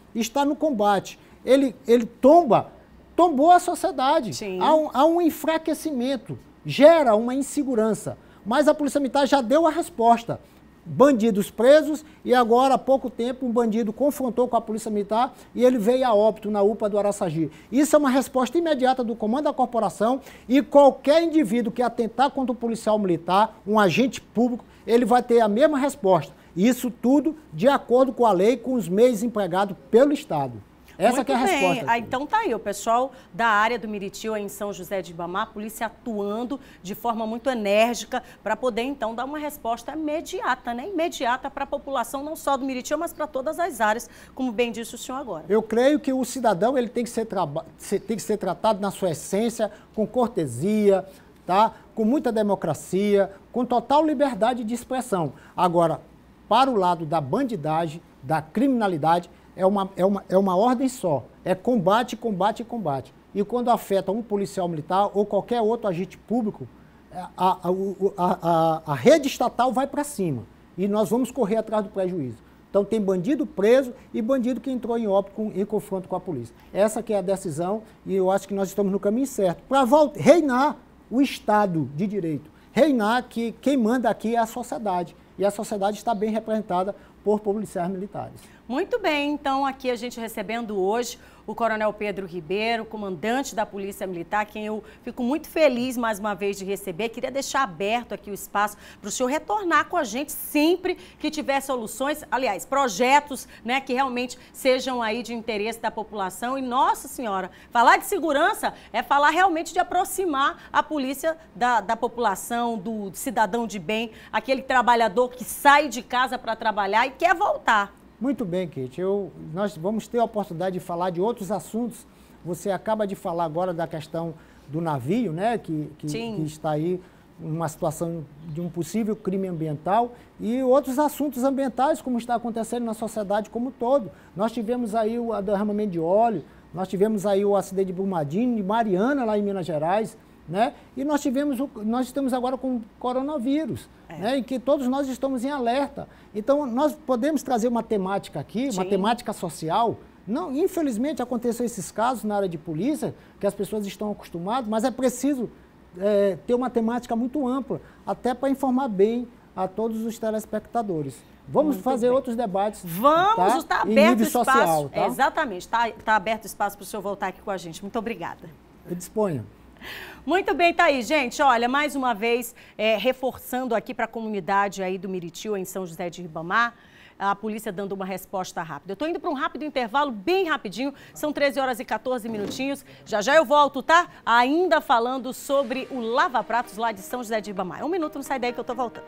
está no combate. Ele, ele tomba, tombou a sociedade. Há um, há um enfraquecimento, gera uma insegurança. Mas a Polícia Militar já deu a resposta. Bandidos presos e agora, há pouco tempo, um bandido confrontou com a Polícia Militar e ele veio a óbito na U P A do Araçagi. Isso é uma resposta imediata do comando da corporação e qualquer indivíduo que atentar contra o policial militar, um agente público, ele vai ter a mesma resposta. Isso tudo de acordo com a lei, com os meios empregados pelo Estado. Essa Muito que é a bem. resposta. Ah, então tá aí, o pessoal da área do Miritio em São José de Ribamar, a polícia atuando de forma muito enérgica para poder então dar uma resposta imediata, né? Imediata para a população, não só do Miritio, mas para todas as áreas, como bem disse o senhor agora. Eu creio que o cidadão ele tem que ser, tem que ser tratado na sua essência, com cortesia, tá? Com muita democracia, com total liberdade de expressão. Agora, para o lado da bandidagem, da criminalidade, É uma, é, uma, é uma ordem só, é combate, combate, combate. E quando afeta um policial militar ou qualquer outro agente público, a, a, a, a, a rede estatal vai para cima e nós vamos correr atrás do prejuízo. Então tem bandido preso e bandido que entrou em óbito com, em confronto com a polícia. Essa que é a decisão e eu acho que nós estamos no caminho certo para reinar o Estado de Direito. Reinar que quem manda aqui é a sociedade e a sociedade está bem representada por policiais militares. Muito bem, então aqui a gente recebendo hoje o Coronel Pedro Ribeiro, comandante da Polícia Militar, quem eu fico muito feliz mais uma vez de receber. Queria deixar aberto aqui o espaço para o senhor retornar com a gente sempre que tiver soluções, aliás, projetos, né, que realmente sejam aí de interesse da população. E, nossa senhora, falar de segurança é falar realmente de aproximar a polícia da, da população, do cidadão de bem, aquele trabalhador que sai de casa para trabalhar e quer voltar. Muito bem, Kate. Eu, nós vamos ter a oportunidade de falar de outros assuntos. Você acaba de falar agora da questão do navio, né, que, que, que está aí uma situação de um possível crime ambiental e outros assuntos ambientais, como está acontecendo na sociedade como um todo. Nós tivemos aí o derramamento de óleo, nós tivemos aí o acidente de Brumadinho, de Mariana, lá em Minas Gerais, né? E nós tivemos, o, nós estamos agora com o coronavírus, é. né? Em que todos nós estamos em alerta. Então, nós podemos trazer uma temática aqui, Sim. uma temática social. Não, infelizmente, aconteceu esses casos na área de polícia, que as pessoas estão acostumadas, mas é preciso é, ter uma temática muito ampla, até para informar bem a todos os telespectadores. Vamos muito fazer bem. outros debates. Vamos, está tá aberto o espaço. Social, tá? É, exatamente, está tá aberto o espaço para o senhor voltar aqui com a gente. Muito obrigada. Eu disponho. Muito bem, tá aí, gente. Olha, mais uma vez, é, reforçando aqui para a comunidade aí do Miritio, em São José de Ribamar, a polícia dando uma resposta rápida. Eu estou indo para um rápido intervalo, bem rapidinho, são treze horas e quatorze minutinhos. Já já eu volto, tá? Ainda falando sobre o Lava Pratos lá de São José de Ribamar. Um minuto, não sai daí que eu estou voltando.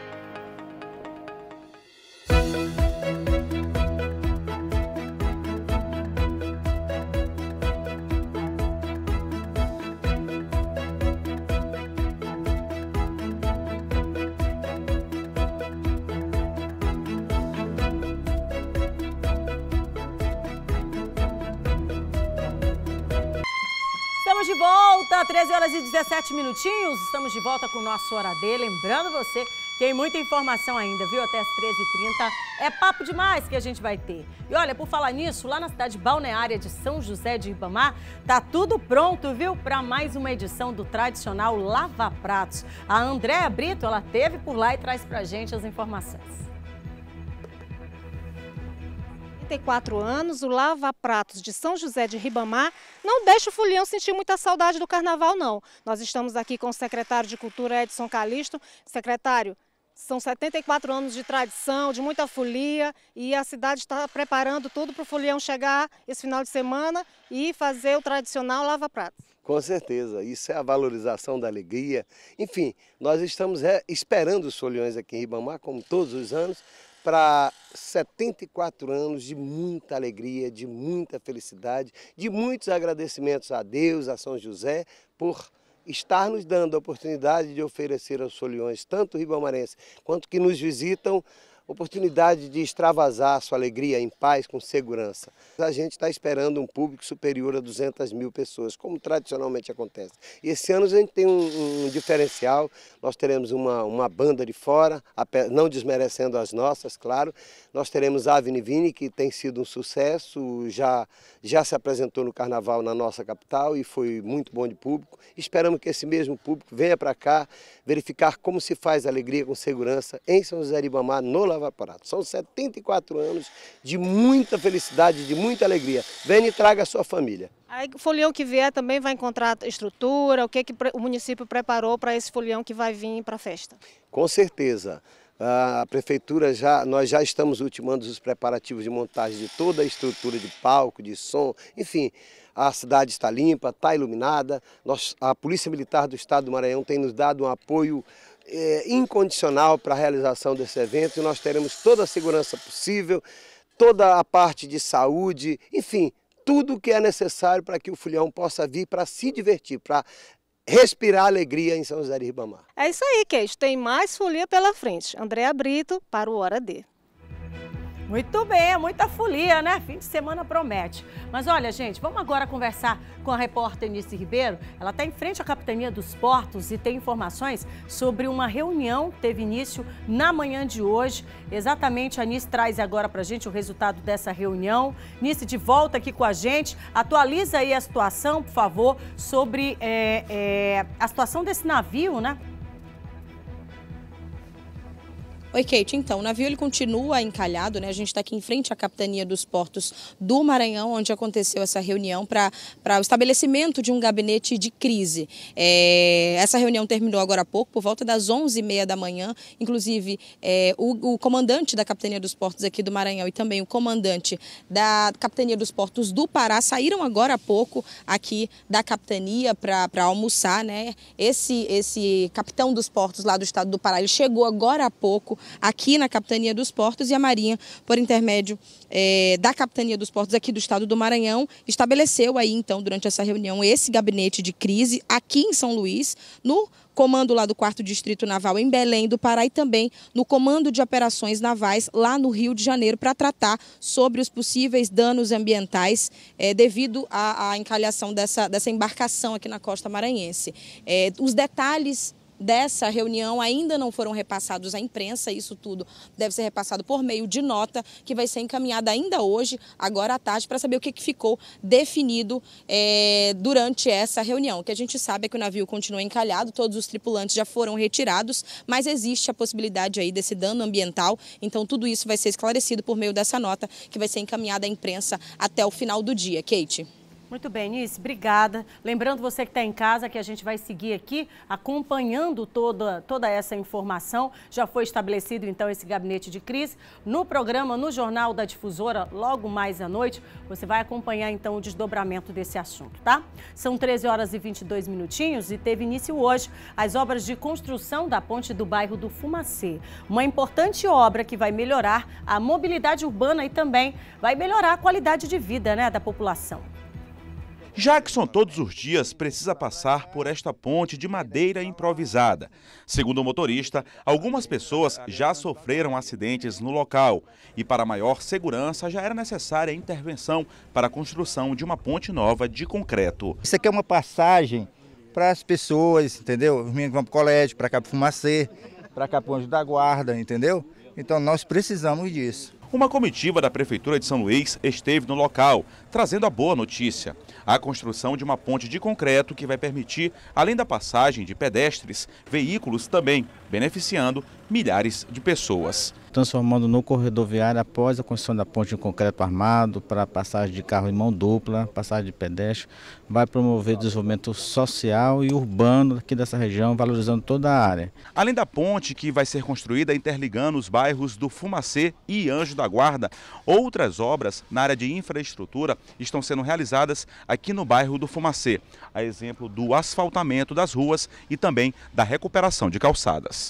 Estamos de volta, treze horas e dezessete minutinhos. Estamos de volta com o nosso Hora D. Lembrando você, tem muita informação ainda, viu? Até as treze e trinta. É papo demais que a gente vai ter. E olha, por falar nisso, lá na cidade balneária de São José de Ribamar, tá tudo pronto, viu? Para mais uma edição do tradicional Lava Pratos. A Andréa Brito, ela esteve por lá e traz pra gente as informações. trinta e quatro anos, o Lava Pratos de São José de Ribamar não deixa o Fulião sentir muita saudade do carnaval, não. Nós estamos aqui com o secretário de Cultura, Edson Calixto. Secretário, são setenta e quatro anos de tradição, de muita folia, e a cidade está preparando tudo para o Fulião chegar esse final de semana e fazer o tradicional Lava Pratos. Com certeza, isso é a valorização da alegria. Enfim, nós estamos é, esperando os foliões aqui em Ribamar, como todos os anos, para setenta e quatro anos de muita alegria, de muita felicidade, de muitos agradecimentos a Deus, a São José, por estar nos dando a oportunidade de oferecer aos foliões, tanto ribamarenses quanto que nos visitam, oportunidade de extravasar sua alegria em paz, com segurança. A gente está esperando um público superior a duzentas mil pessoas, como tradicionalmente acontece. E esse ano a gente tem um, um diferencial, nós teremos uma, uma banda de fora, não desmerecendo as nossas, claro. Nós teremos a Avni Vini, que tem sido um sucesso, já, já se apresentou no Carnaval na nossa capital e foi muito bom de público. Esperamos que esse mesmo público venha para cá verificar como se faz alegria com segurança em São José de Ribamar, no Lavaporato. São setenta e quatro anos de muita felicidade, de muita alegria. Venha e traga a sua família. Aí o folião que vier também vai encontrar estrutura, o que, que o município preparou para esse folião que vai vir para a festa? Com certeza. A prefeitura, já, nós já estamos ultimando os preparativos de montagem de toda a estrutura de palco, de som, enfim, a cidade está limpa, está iluminada. Nós, a Polícia Militar do Estado do Maranhão tem nos dado um apoio é, incondicional para a realização desse evento e nós teremos toda a segurança possível, toda a parte de saúde, enfim, tudo o que é necessário para que o folião possa vir para se divertir, para respirar alegria em São José de Ribamar. É isso aí, Queijo. Tem mais folia pela frente. Andréa Brito para o Hora D. Muito bem, é muita folia, né? Fim de semana promete. Mas olha, gente, vamos agora conversar com a repórter Nice Ribeiro. Ela está em frente à Capitania dos Portos e tem informações sobre uma reunião que teve início na manhã de hoje. Exatamente, a Nice traz agora para a gente o resultado dessa reunião. Nice, de volta aqui com a gente. Atualiza aí a situação, por favor, sobre é, é, a situação desse navio, né? Oi, Kate. Então, o navio ele continua encalhado, né? A gente está aqui em frente à Capitania dos Portos do Maranhão, onde aconteceu essa reunião para o estabelecimento de um gabinete de crise. É, essa reunião terminou agora há pouco, por volta das onze e meia da manhã. Inclusive, é, o, o comandante da Capitania dos Portos aqui do Maranhão e também o comandante da Capitania dos Portos do Pará saíram agora há pouco aqui da Capitania para almoçar, né? Esse, esse capitão dos portos lá do estado do Pará, ele chegou agora há pouco aqui na Capitania dos Portos e a Marinha, por intermédio é, da Capitania dos Portos aqui do estado do Maranhão, estabeleceu aí então durante essa reunião esse gabinete de crise aqui em São Luís, no comando lá do quarto Distrito Naval em Belém do Pará e também no comando de operações navais lá no Rio de Janeiro para tratar sobre os possíveis danos ambientais é, devido à, à encalhação dessa, dessa embarcação aqui na costa maranhense. É, os detalhes dessa reunião ainda não foram repassados à imprensa, isso tudo deve ser repassado por meio de nota que vai ser encaminhada ainda hoje, agora à tarde, para saber o que, que ficou definido é, durante essa reunião. O que a gente sabe é que o navio continua encalhado, todos os tripulantes já foram retirados, mas existe a possibilidade aí desse dano ambiental, então tudo isso vai ser esclarecido por meio dessa nota que vai ser encaminhada à imprensa até o final do dia. Kate. Muito bem, Nice, obrigada. Lembrando você que está em casa que a gente vai seguir aqui acompanhando toda, toda essa informação. Já foi estabelecido então esse gabinete de crise. No programa, no Jornal da Difusora, logo mais à noite, você vai acompanhar então o desdobramento desse assunto, tá? São treze horas e vinte e dois minutinhos e teve início hoje as obras de construção da ponte do bairro do Fumacê. Uma importante obra que vai melhorar a mobilidade urbana e também vai melhorar a qualidade de vida, né, da população. Jackson todos os dias precisa passar por esta ponte de madeira improvisada. Segundo o motorista, algumas pessoas já sofreram acidentes no local e para maior segurança já era necessária a intervenção para a construção de uma ponte nova de concreto. Isso aqui é uma passagem para as pessoas, entendeu? Os meninos vão para o colégio, para cá para o Fumacê, para cá para o Anjo da Guarda, entendeu? Então nós precisamos disso. Uma comitiva da Prefeitura de São Luís esteve no local, trazendo a boa notícia: a construção de uma ponte de concreto que vai permitir, além da passagem de pedestres, veículos também, beneficiando milhares de pessoas. Transformando no corredor viário após a construção da ponte de concreto armado para passagem de carro em mão dupla, passagem de pedestre, vai promover o desenvolvimento social e urbano aqui dessa região, valorizando toda a área. Além da ponte que vai ser construída interligando os bairros do Fumacê e Anjo da Guarda, outras obras na área de infraestrutura estão sendo realizadas aqui no bairro do Fumacê, a exemplo do asfaltamento das ruas e também da recuperação de calçadas.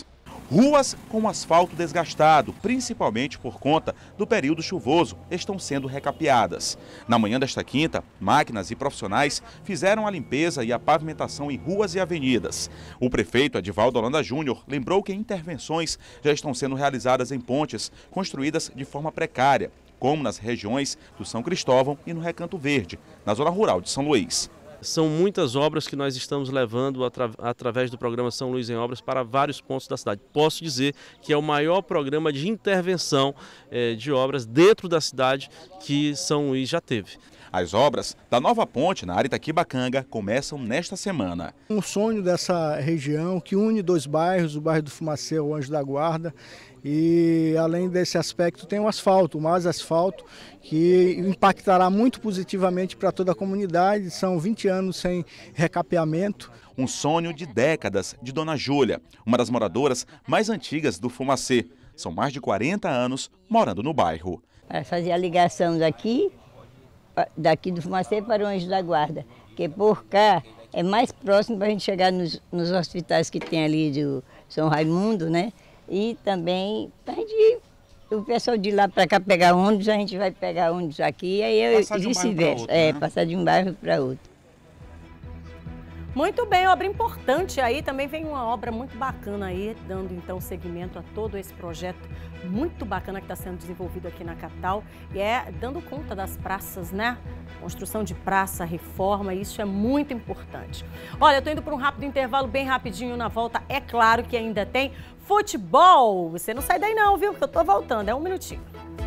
Ruas com asfalto desgastado, principalmente por conta do período chuvoso, estão sendo recapeadas. Na manhã desta quinta, máquinas e profissionais fizeram a limpeza e a pavimentação em ruas e avenidas. O prefeito Edivaldo Holanda Júnior lembrou que intervenções já estão sendo realizadas em pontes construídas de forma precária, como nas regiões do São Cristóvão e no Recanto Verde, na zona rural de São Luís. São muitas obras que nós estamos levando atra através do programa São Luís em Obras para vários pontos da cidade. Posso dizer que é o maior programa de intervenção eh, de obras dentro da cidade que São Luís já teve. As obras da nova ponte na área Itaquibacanga começam nesta semana. Um sonho dessa região que une dois bairros, o bairro do Fumacê e o Anjo da Guarda. E além desse aspecto tem o asfalto, mais asfalto, que impactará muito positivamente para toda a comunidade. São vinte anos sem recapeamento. Um sonho de décadas de Dona Júlia, uma das moradoras mais antigas do Fumacê. São mais de quarenta anos morando no bairro. Para fazer a ligação daqui, daqui do Fumacê para o Anjo da Guarda, que por cá é mais próximo para a gente chegar nos, nos hospitais que tem ali do São Raimundo, né? E também para a gente, o pessoal de lá para cá pegar ônibus, a gente vai pegar ônibus aqui, aí eu e vice-versa. É, né? Passar de um bairro para outro. Muito bem, obra importante aí, também vem uma obra muito bacana aí, dando então seguimento a todo esse projeto muito bacana que está sendo desenvolvido aqui na capital e é dando conta das praças, né? Construção de praça, reforma, isso é muito importante. Olha, eu tô indo para um rápido intervalo, bem rapidinho na volta, é claro que ainda tem futebol. Você não sai daí não, viu? Que eu tô voltando, é um minutinho.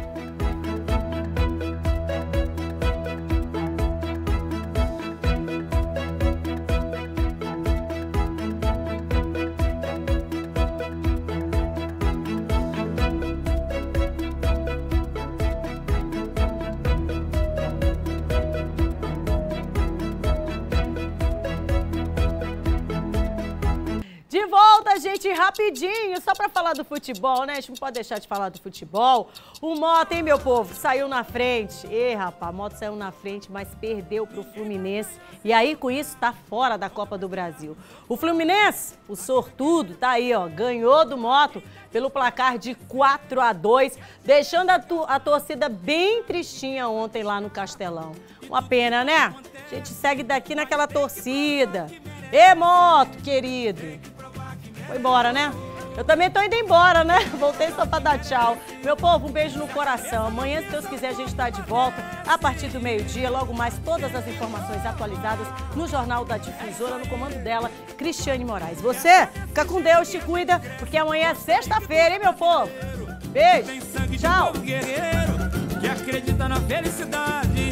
De volta, gente, rapidinho, só para falar do futebol, né? A gente não pode deixar de falar do futebol. O Mota, hein, meu povo, saiu na frente. Ê, rapaz, o Mota saiu na frente, mas perdeu pro Fluminense. E aí, com isso, tá fora da Copa do Brasil. O Fluminense, o sortudo, tá aí, ó, ganhou do Moto pelo placar de quatro a dois, deixando a, a torcida bem tristinha ontem lá no Castelão. Uma pena, né? A gente segue daqui naquela torcida. Ê, Moto, querido. Foi embora, né? Eu também tô indo embora, né? Voltei só pra dar tchau. Meu povo, um beijo no coração. Amanhã, se Deus quiser, a gente tá de volta a partir do meio-dia. Logo mais, todas as informações atualizadas no Jornal da Difusora, no comando dela, Cristiane Moraes. Você, fica com Deus, te cuida, porque amanhã é sexta-feira, hein, meu povo? Beijo, tchau. Que acredita na felicidade.